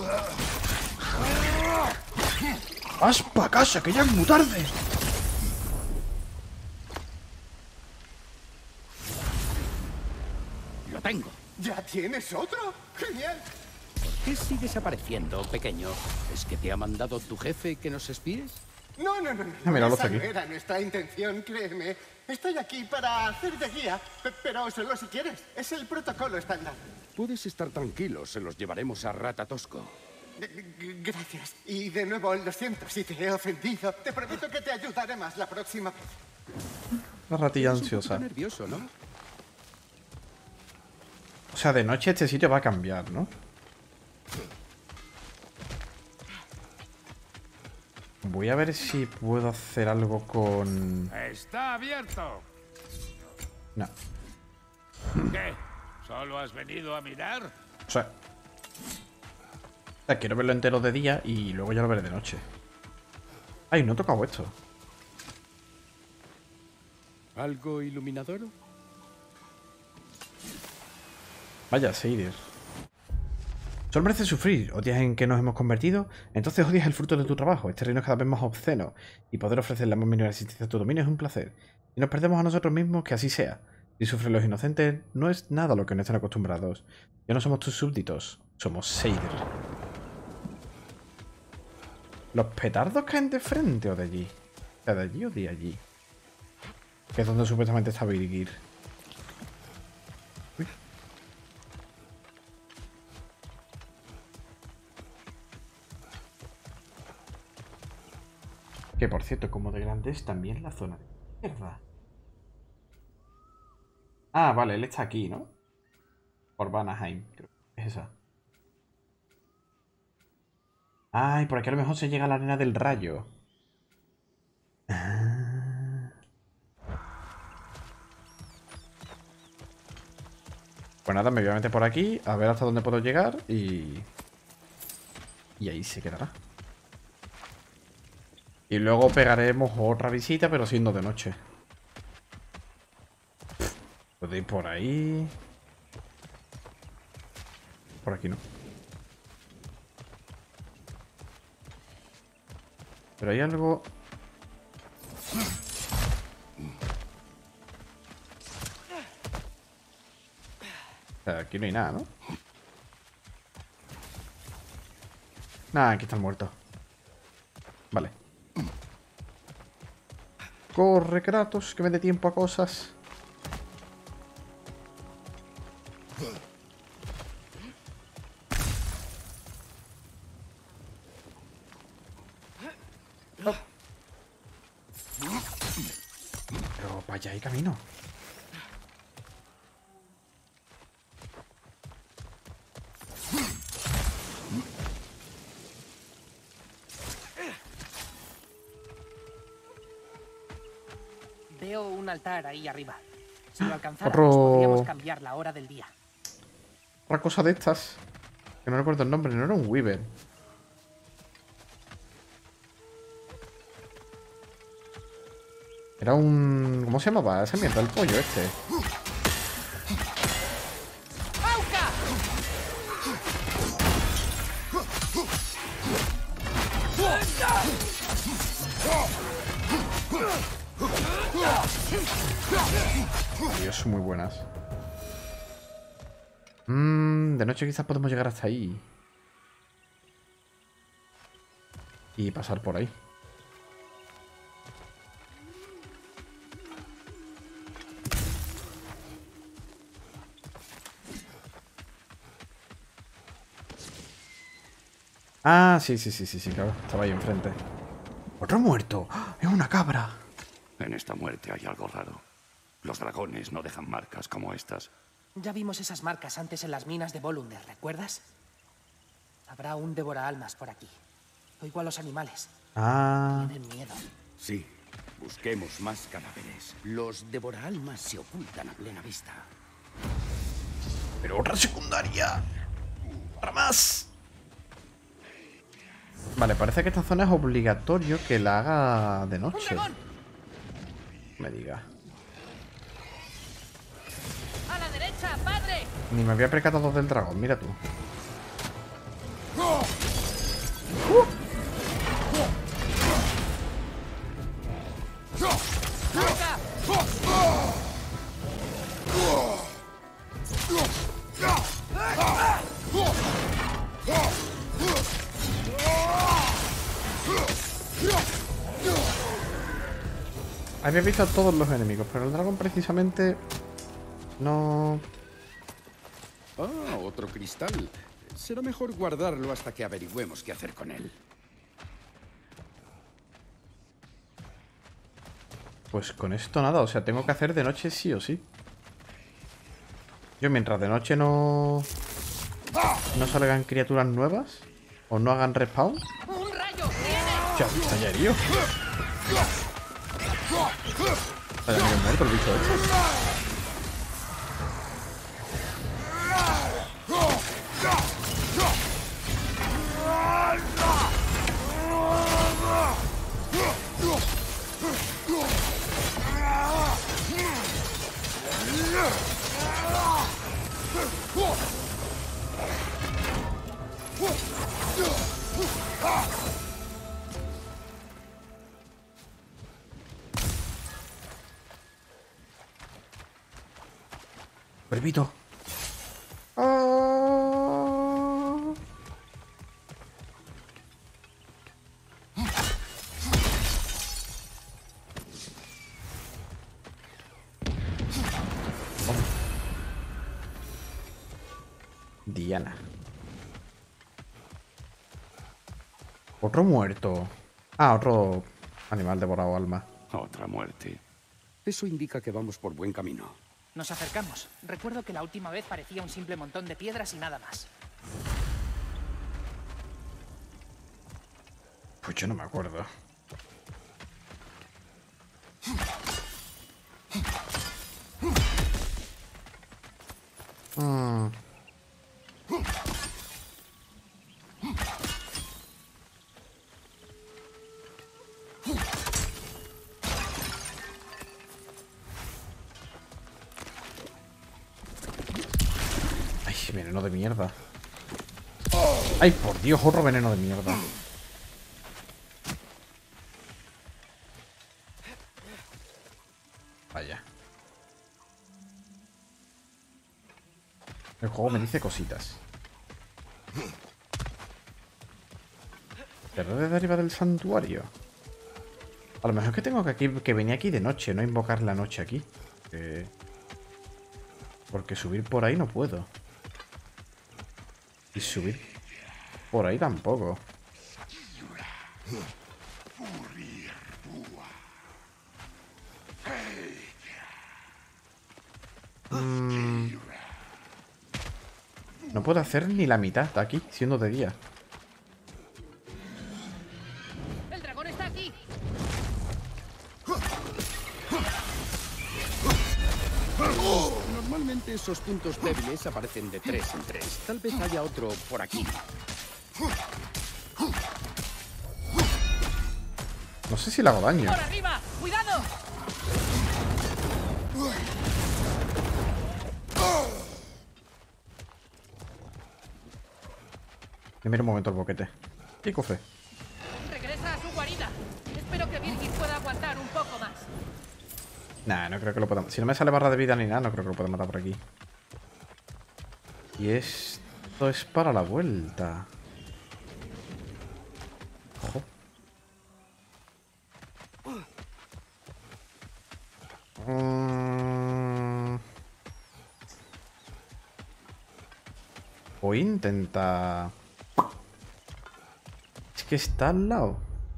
¡Vas pa' casa, que ya es muy tarde! ¡Lo tengo! ¿Ya tienes otro? ¡Genial! ¿Por qué sigues apareciendo, pequeño? ¿Es que te ha mandado tu jefe que nos espíes? No, no, no, no. Ah, mira, lo Esa está no aquí. era nuestra intención, créeme. Estoy aquí para hacer de guía, pe- pero solo si quieres. Es el protocolo estándar. Puedes estar tranquilo, se los llevaremos a Ratatosco. G- g- Gracias. Y de nuevo, lo siento si te he ofendido. Te prometo que te ayudaré más la próxima vez. La ratilla Eres un poquito ansiosa. nervioso, ¿no? O sea, de noche este sitio va a cambiar, ¿no? Voy a ver si puedo hacer algo con... ¡Está abierto! No. ¿Qué? ¿Solo has venido a mirar? O sea... o sea, quiero verlo entero de día y luego ya lo veré de noche. Ay, no he tocado esto. ¿Algo iluminador? Vaya, Seidir. Solo merece sufrir. ¿Odias en qué nos hemos convertido? Entonces odias el fruto de tu trabajo. Este reino es cada vez más obsceno. Y poder ofrecer la más mínima existencia a tu dominio es un placer. Si nos perdemos a nosotros mismos, que así sea. Si sufren los inocentes, no es nada a lo que no estén acostumbrados. Ya no somos tus súbditos. Somos Seidir. ¿Los petardos caen de frente o de allí? O sea, de allí o de allí. Que es donde supuestamente está Birgir. Uy. Que por cierto, como de grande es también la zona de izquierda. Ah, vale, él está aquí, ¿no? Por Vanaheim, creo que es esa. Ay, por aquí a lo mejor se llega a la arena del rayo. Ah. Pues nada, me voy a meter por aquí, a ver hasta dónde puedo llegar y... Y ahí se quedará. Y luego pegaremos otra visita, pero siendo de noche. Puedo ir por ahí. Por aquí no. Pero hay algo... O sea, aquí no hay nada, ¿no? Nada, aquí está el muerto. Vale. Corre, Kratos, que me dé tiempo a cosas. Oh. Pero para allá hay camino. Veo un altar ahí arriba. Si lo alcanzáramos, Otro- podríamos cambiar la hora del día. Otra cosa de estas. Que no recuerdo el nombre, no era un Weaver. Era un... ¿Cómo se llamaba esa mierda? El pollo este. Dios, son muy buenas. Mmm, de noche quizás podemos llegar hasta ahí. Y pasar por ahí. Ah, sí, sí, sí, sí, sí, claro. Estaba ahí enfrente. ¡Otro muerto! ¡Ah! ¡Es una cabra! En esta muerte hay algo raro. Los dragones no dejan marcas como estas. Ya vimos esas marcas antes en las minas de Volunder, ¿recuerdas? Habrá un devoraalmas por aquí. Oigo a los animales. Ah. Tienen miedo. Sí, busquemos más cadáveres. Los devoraalmas se ocultan a plena vista. Pero otra secundaria. Para más. Vale, parece que esta zona es obligatorio que la haga de noche. Me diga. ¡A la derecha, padre! Ni me había percatado del dragón, mira tú. Había visto a todos los enemigos, pero el dragón precisamente no... Ah, otro cristal. Será mejor guardarlo hasta que averigüemos qué hacer con él. Pues con esto nada, o sea, tengo que hacer de noche sí o sí. Yo mientras de noche no... no salgan criaturas nuevas o no hagan respawn. ¡Un rayo! ¡Viene! ¡Ya, tallerío! Está ya medio muerto el bicho este. Cuervito. Ah. Diana. Otro muerto. Ah, otro animal devorado alma. Otra muerte. Eso indica que vamos por buen camino. Nos acercamos. Recuerdo que la última vez parecía un simple montón de piedras y nada más. Pues yo no me acuerdo. Mm. Ese veneno de mierda. Ay, por Dios, otro veneno de mierda. Vaya. El juego me dice cositas. ¿Pero desde arriba del santuario? A lo mejor es que tengo que, aquí, que venir aquí de noche, no invocar la noche aquí. Eh, porque subir por ahí no puedo. Y subir por ahí tampoco. Mm. No puedo hacer ni la mitad aquí, siendo de día. ¡El dragón está aquí! Normalmente esos puntos débiles aparecen de tres en tres. Tal vez haya otro por aquí. No sé si le hago daño. ¡Por arriba! ¡Cuidado! Me mira un momento el boquete. ¿Qué cofre? Regresa a su guarida. Espero que Virgil pueda aguantar un poco más. Nah, no creo que lo pueda. Si no me sale barra de vida ni nada, no creo que lo pueda matar por aquí. Y esto es para la vuelta. Ojo. Mm. Voy a intentar... Es que está al lado.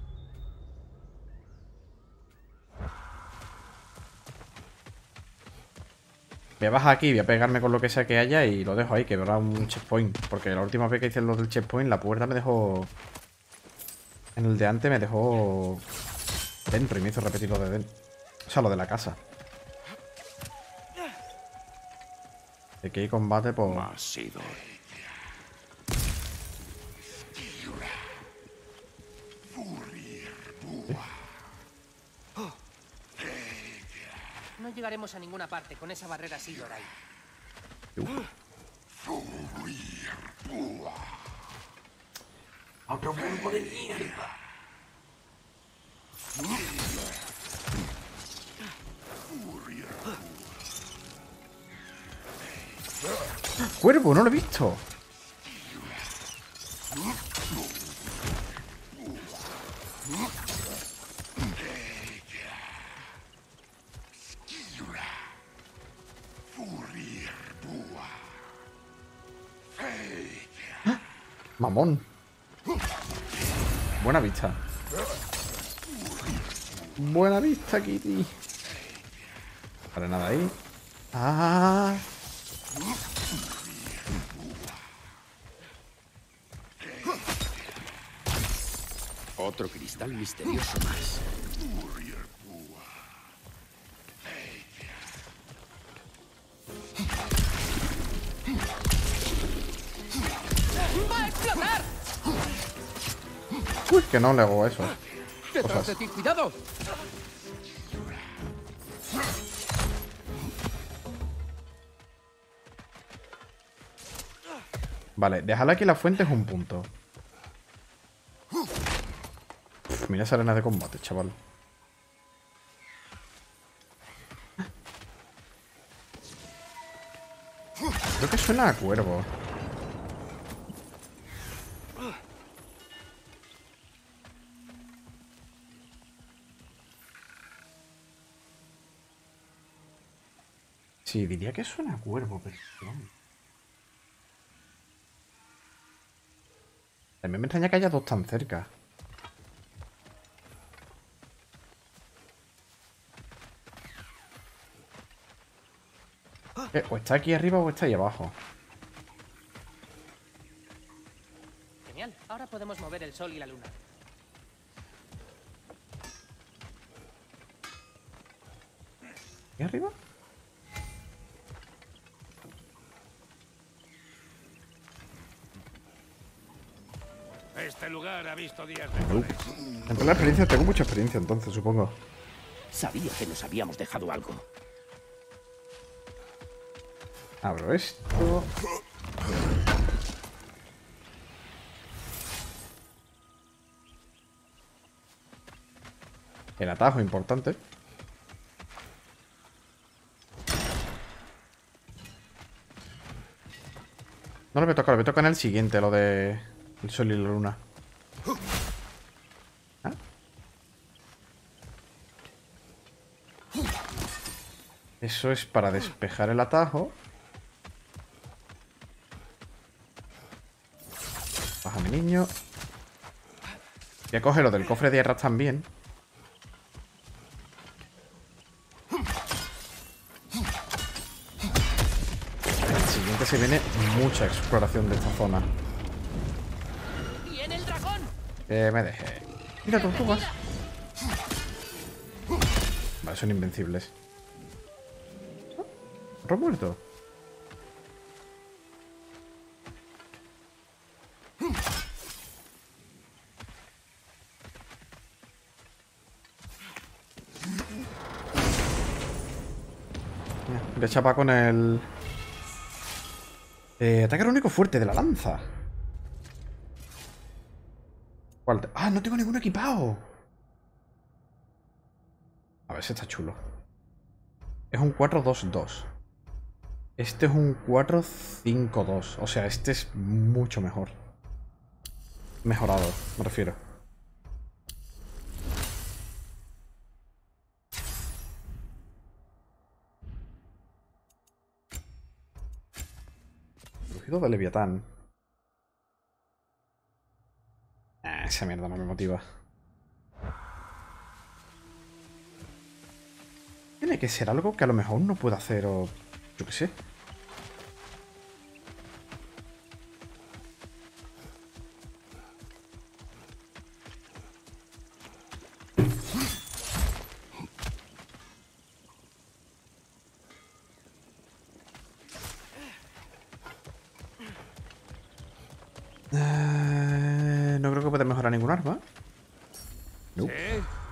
Voy a bajar aquí, voy a pegarme con lo que sea que haya y lo dejo ahí, que habrá un checkpoint. Porque la última vez que hice lo del checkpoint, la puerta me dejó... En el de antes me dejó... dentro y me hizo repetir lo de dentro. O sea, lo de la casa. De que hay combate por... Más Sidor. No llegaremos a ninguna parte con esa barrera Sidor ahí. ¡Otro cuerpo de mierda! ¡Cuervo! ¡No lo he visto! ¡Ah! ¡Mamón! Buena vista. Buena vista, Kitty. Para nada ahí. ¡Ah! Otro cristal misterioso más. ¡Va a explotar! Uy, que no le hago eso. ¡Detrás de ti! ¡Cuidado! Vale, dejarla aquí la fuente es un punto. Uf, mira esa arena de combate, chaval. Creo que suena a cuervo. Sí, diría que suena a cuervo, pero... También me extraña que haya dos tan cerca. Eh, o está aquí arriba o está ahí abajo. Genial. Ahora podemos mover el sol y la luna. ¿Aquí arriba? Este lugar ha visto días mejores. En toda la experiencia, tengo mucha experiencia entonces, supongo. Sabía que nos habíamos dejado algo. Abro esto. El atajo importante. No lo voy a tocar, lo voy a tocar en el siguiente, lo de el sol y la luna. ¿Ah? Eso es para despejar el atajo. Bájame, niño. Voy a coger lo del cofre de hierras también. En el siguiente se viene mucha exploración de esta zona. ¡Viene el dragón! Que me deje. Mira, tortugas. Vale, son invencibles. ¿Otro muerto? Voy a chapar con el... Eh, ataque único fuerte de la lanza. ¿Cuál te... ¡Ah, no tengo ninguno equipado! A ver si está chulo. Es un cuatro dos dos. Este es un cuatro cinco dos. O sea, este es mucho mejor. Mejorado, me refiero. Rugido de Leviatán. Ah, esa mierda no me motiva. Tiene que ser algo que a lo mejor no puedo hacer o... yo qué sé. Eh, no creo que pueda mejorar ningún arma. No. ¿Sí?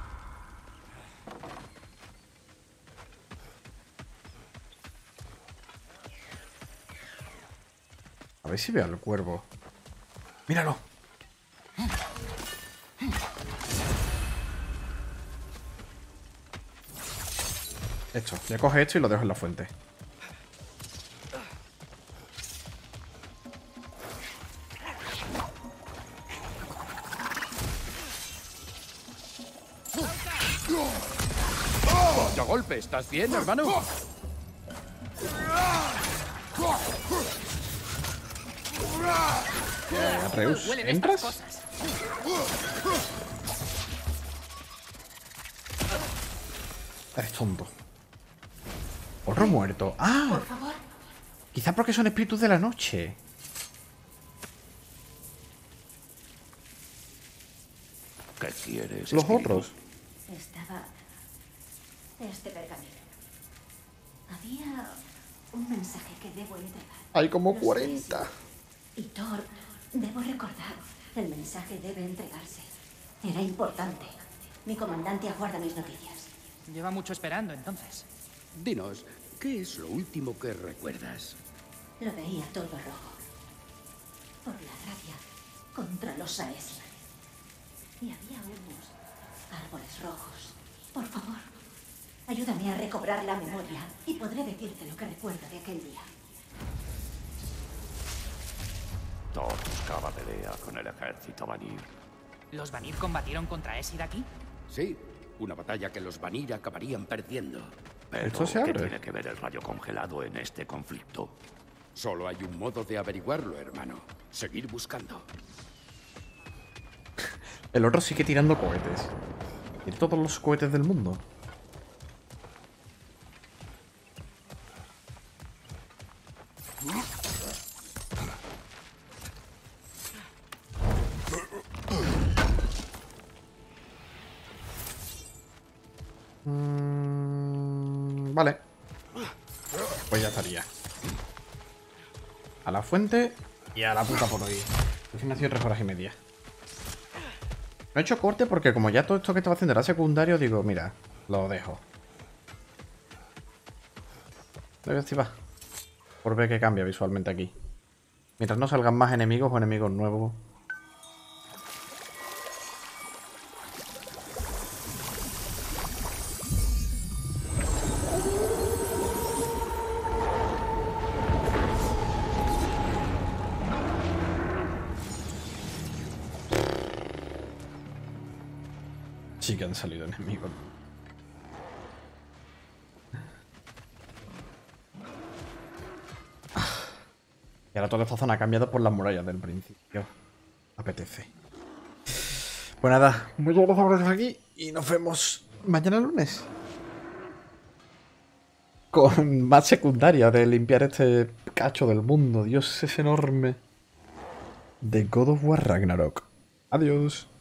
A ver si veo al cuervo. ¡Míralo! Esto. Voy a coger esto y lo dejo en la fuente. ¡Vaya golpe! ¿Estás bien, hermano? Eh, Atreus, ¿entras? Eres tonto. Otro muerto. ¡Ah! Por favor. Quizá porque son espíritus de la noche. ¿Qué quieres? Los espíritu? otros. Estaba... este pergamino. Había un mensaje que debo entregar. Hay como Lo cuarenta. sé, sí. Y Thor, debo recordar. El mensaje debe entregarse. Era importante. Mi comandante aguarda mis noticias. Lleva mucho esperando, entonces. Dinos, ¿qué es lo último que recuerdas? Lo veía todo rojo. Por la rabia contra los Aes. Y había unos árboles rojos. Por favor, ayúdame a recobrar la memoria y podré decirte lo que recuerdo de aquel día. Thor buscaba pelea con el ejército Vanir. ¿Los Vanir combatieron contra Esid aquí? Sí, una batalla que los Vanir acabarían perdiendo. Pero, ¿Esto se ¿qué abre? tiene que ver el rayo congelado en este conflicto? Solo hay un modo de averiguarlo, hermano. Seguir buscando. El otro sigue tirando cohetes. Tiene todos los cohetes del mundo. Mm, vale. Pues ya estaría. A la fuente y a la puta por hoy. Al fin ha sido tres horas y media. No he hecho corte porque como ya todo esto que estaba haciendo era secundario, digo, mira, lo dejo. Lo voy a activar. Por ver qué cambia visualmente aquí. Mientras no salgan más enemigos o enemigos nuevos. Sí que han salido enemigos. Y ahora toda esta zona ha cambiado por las murallas del principio. Apetece. Pues nada, muchas gracias por estar aquí y nos vemos mañana lunes. Con más secundaria de limpiar este cacho del mundo. Dios, es enorme. De God of War Ragnarok. Adiós.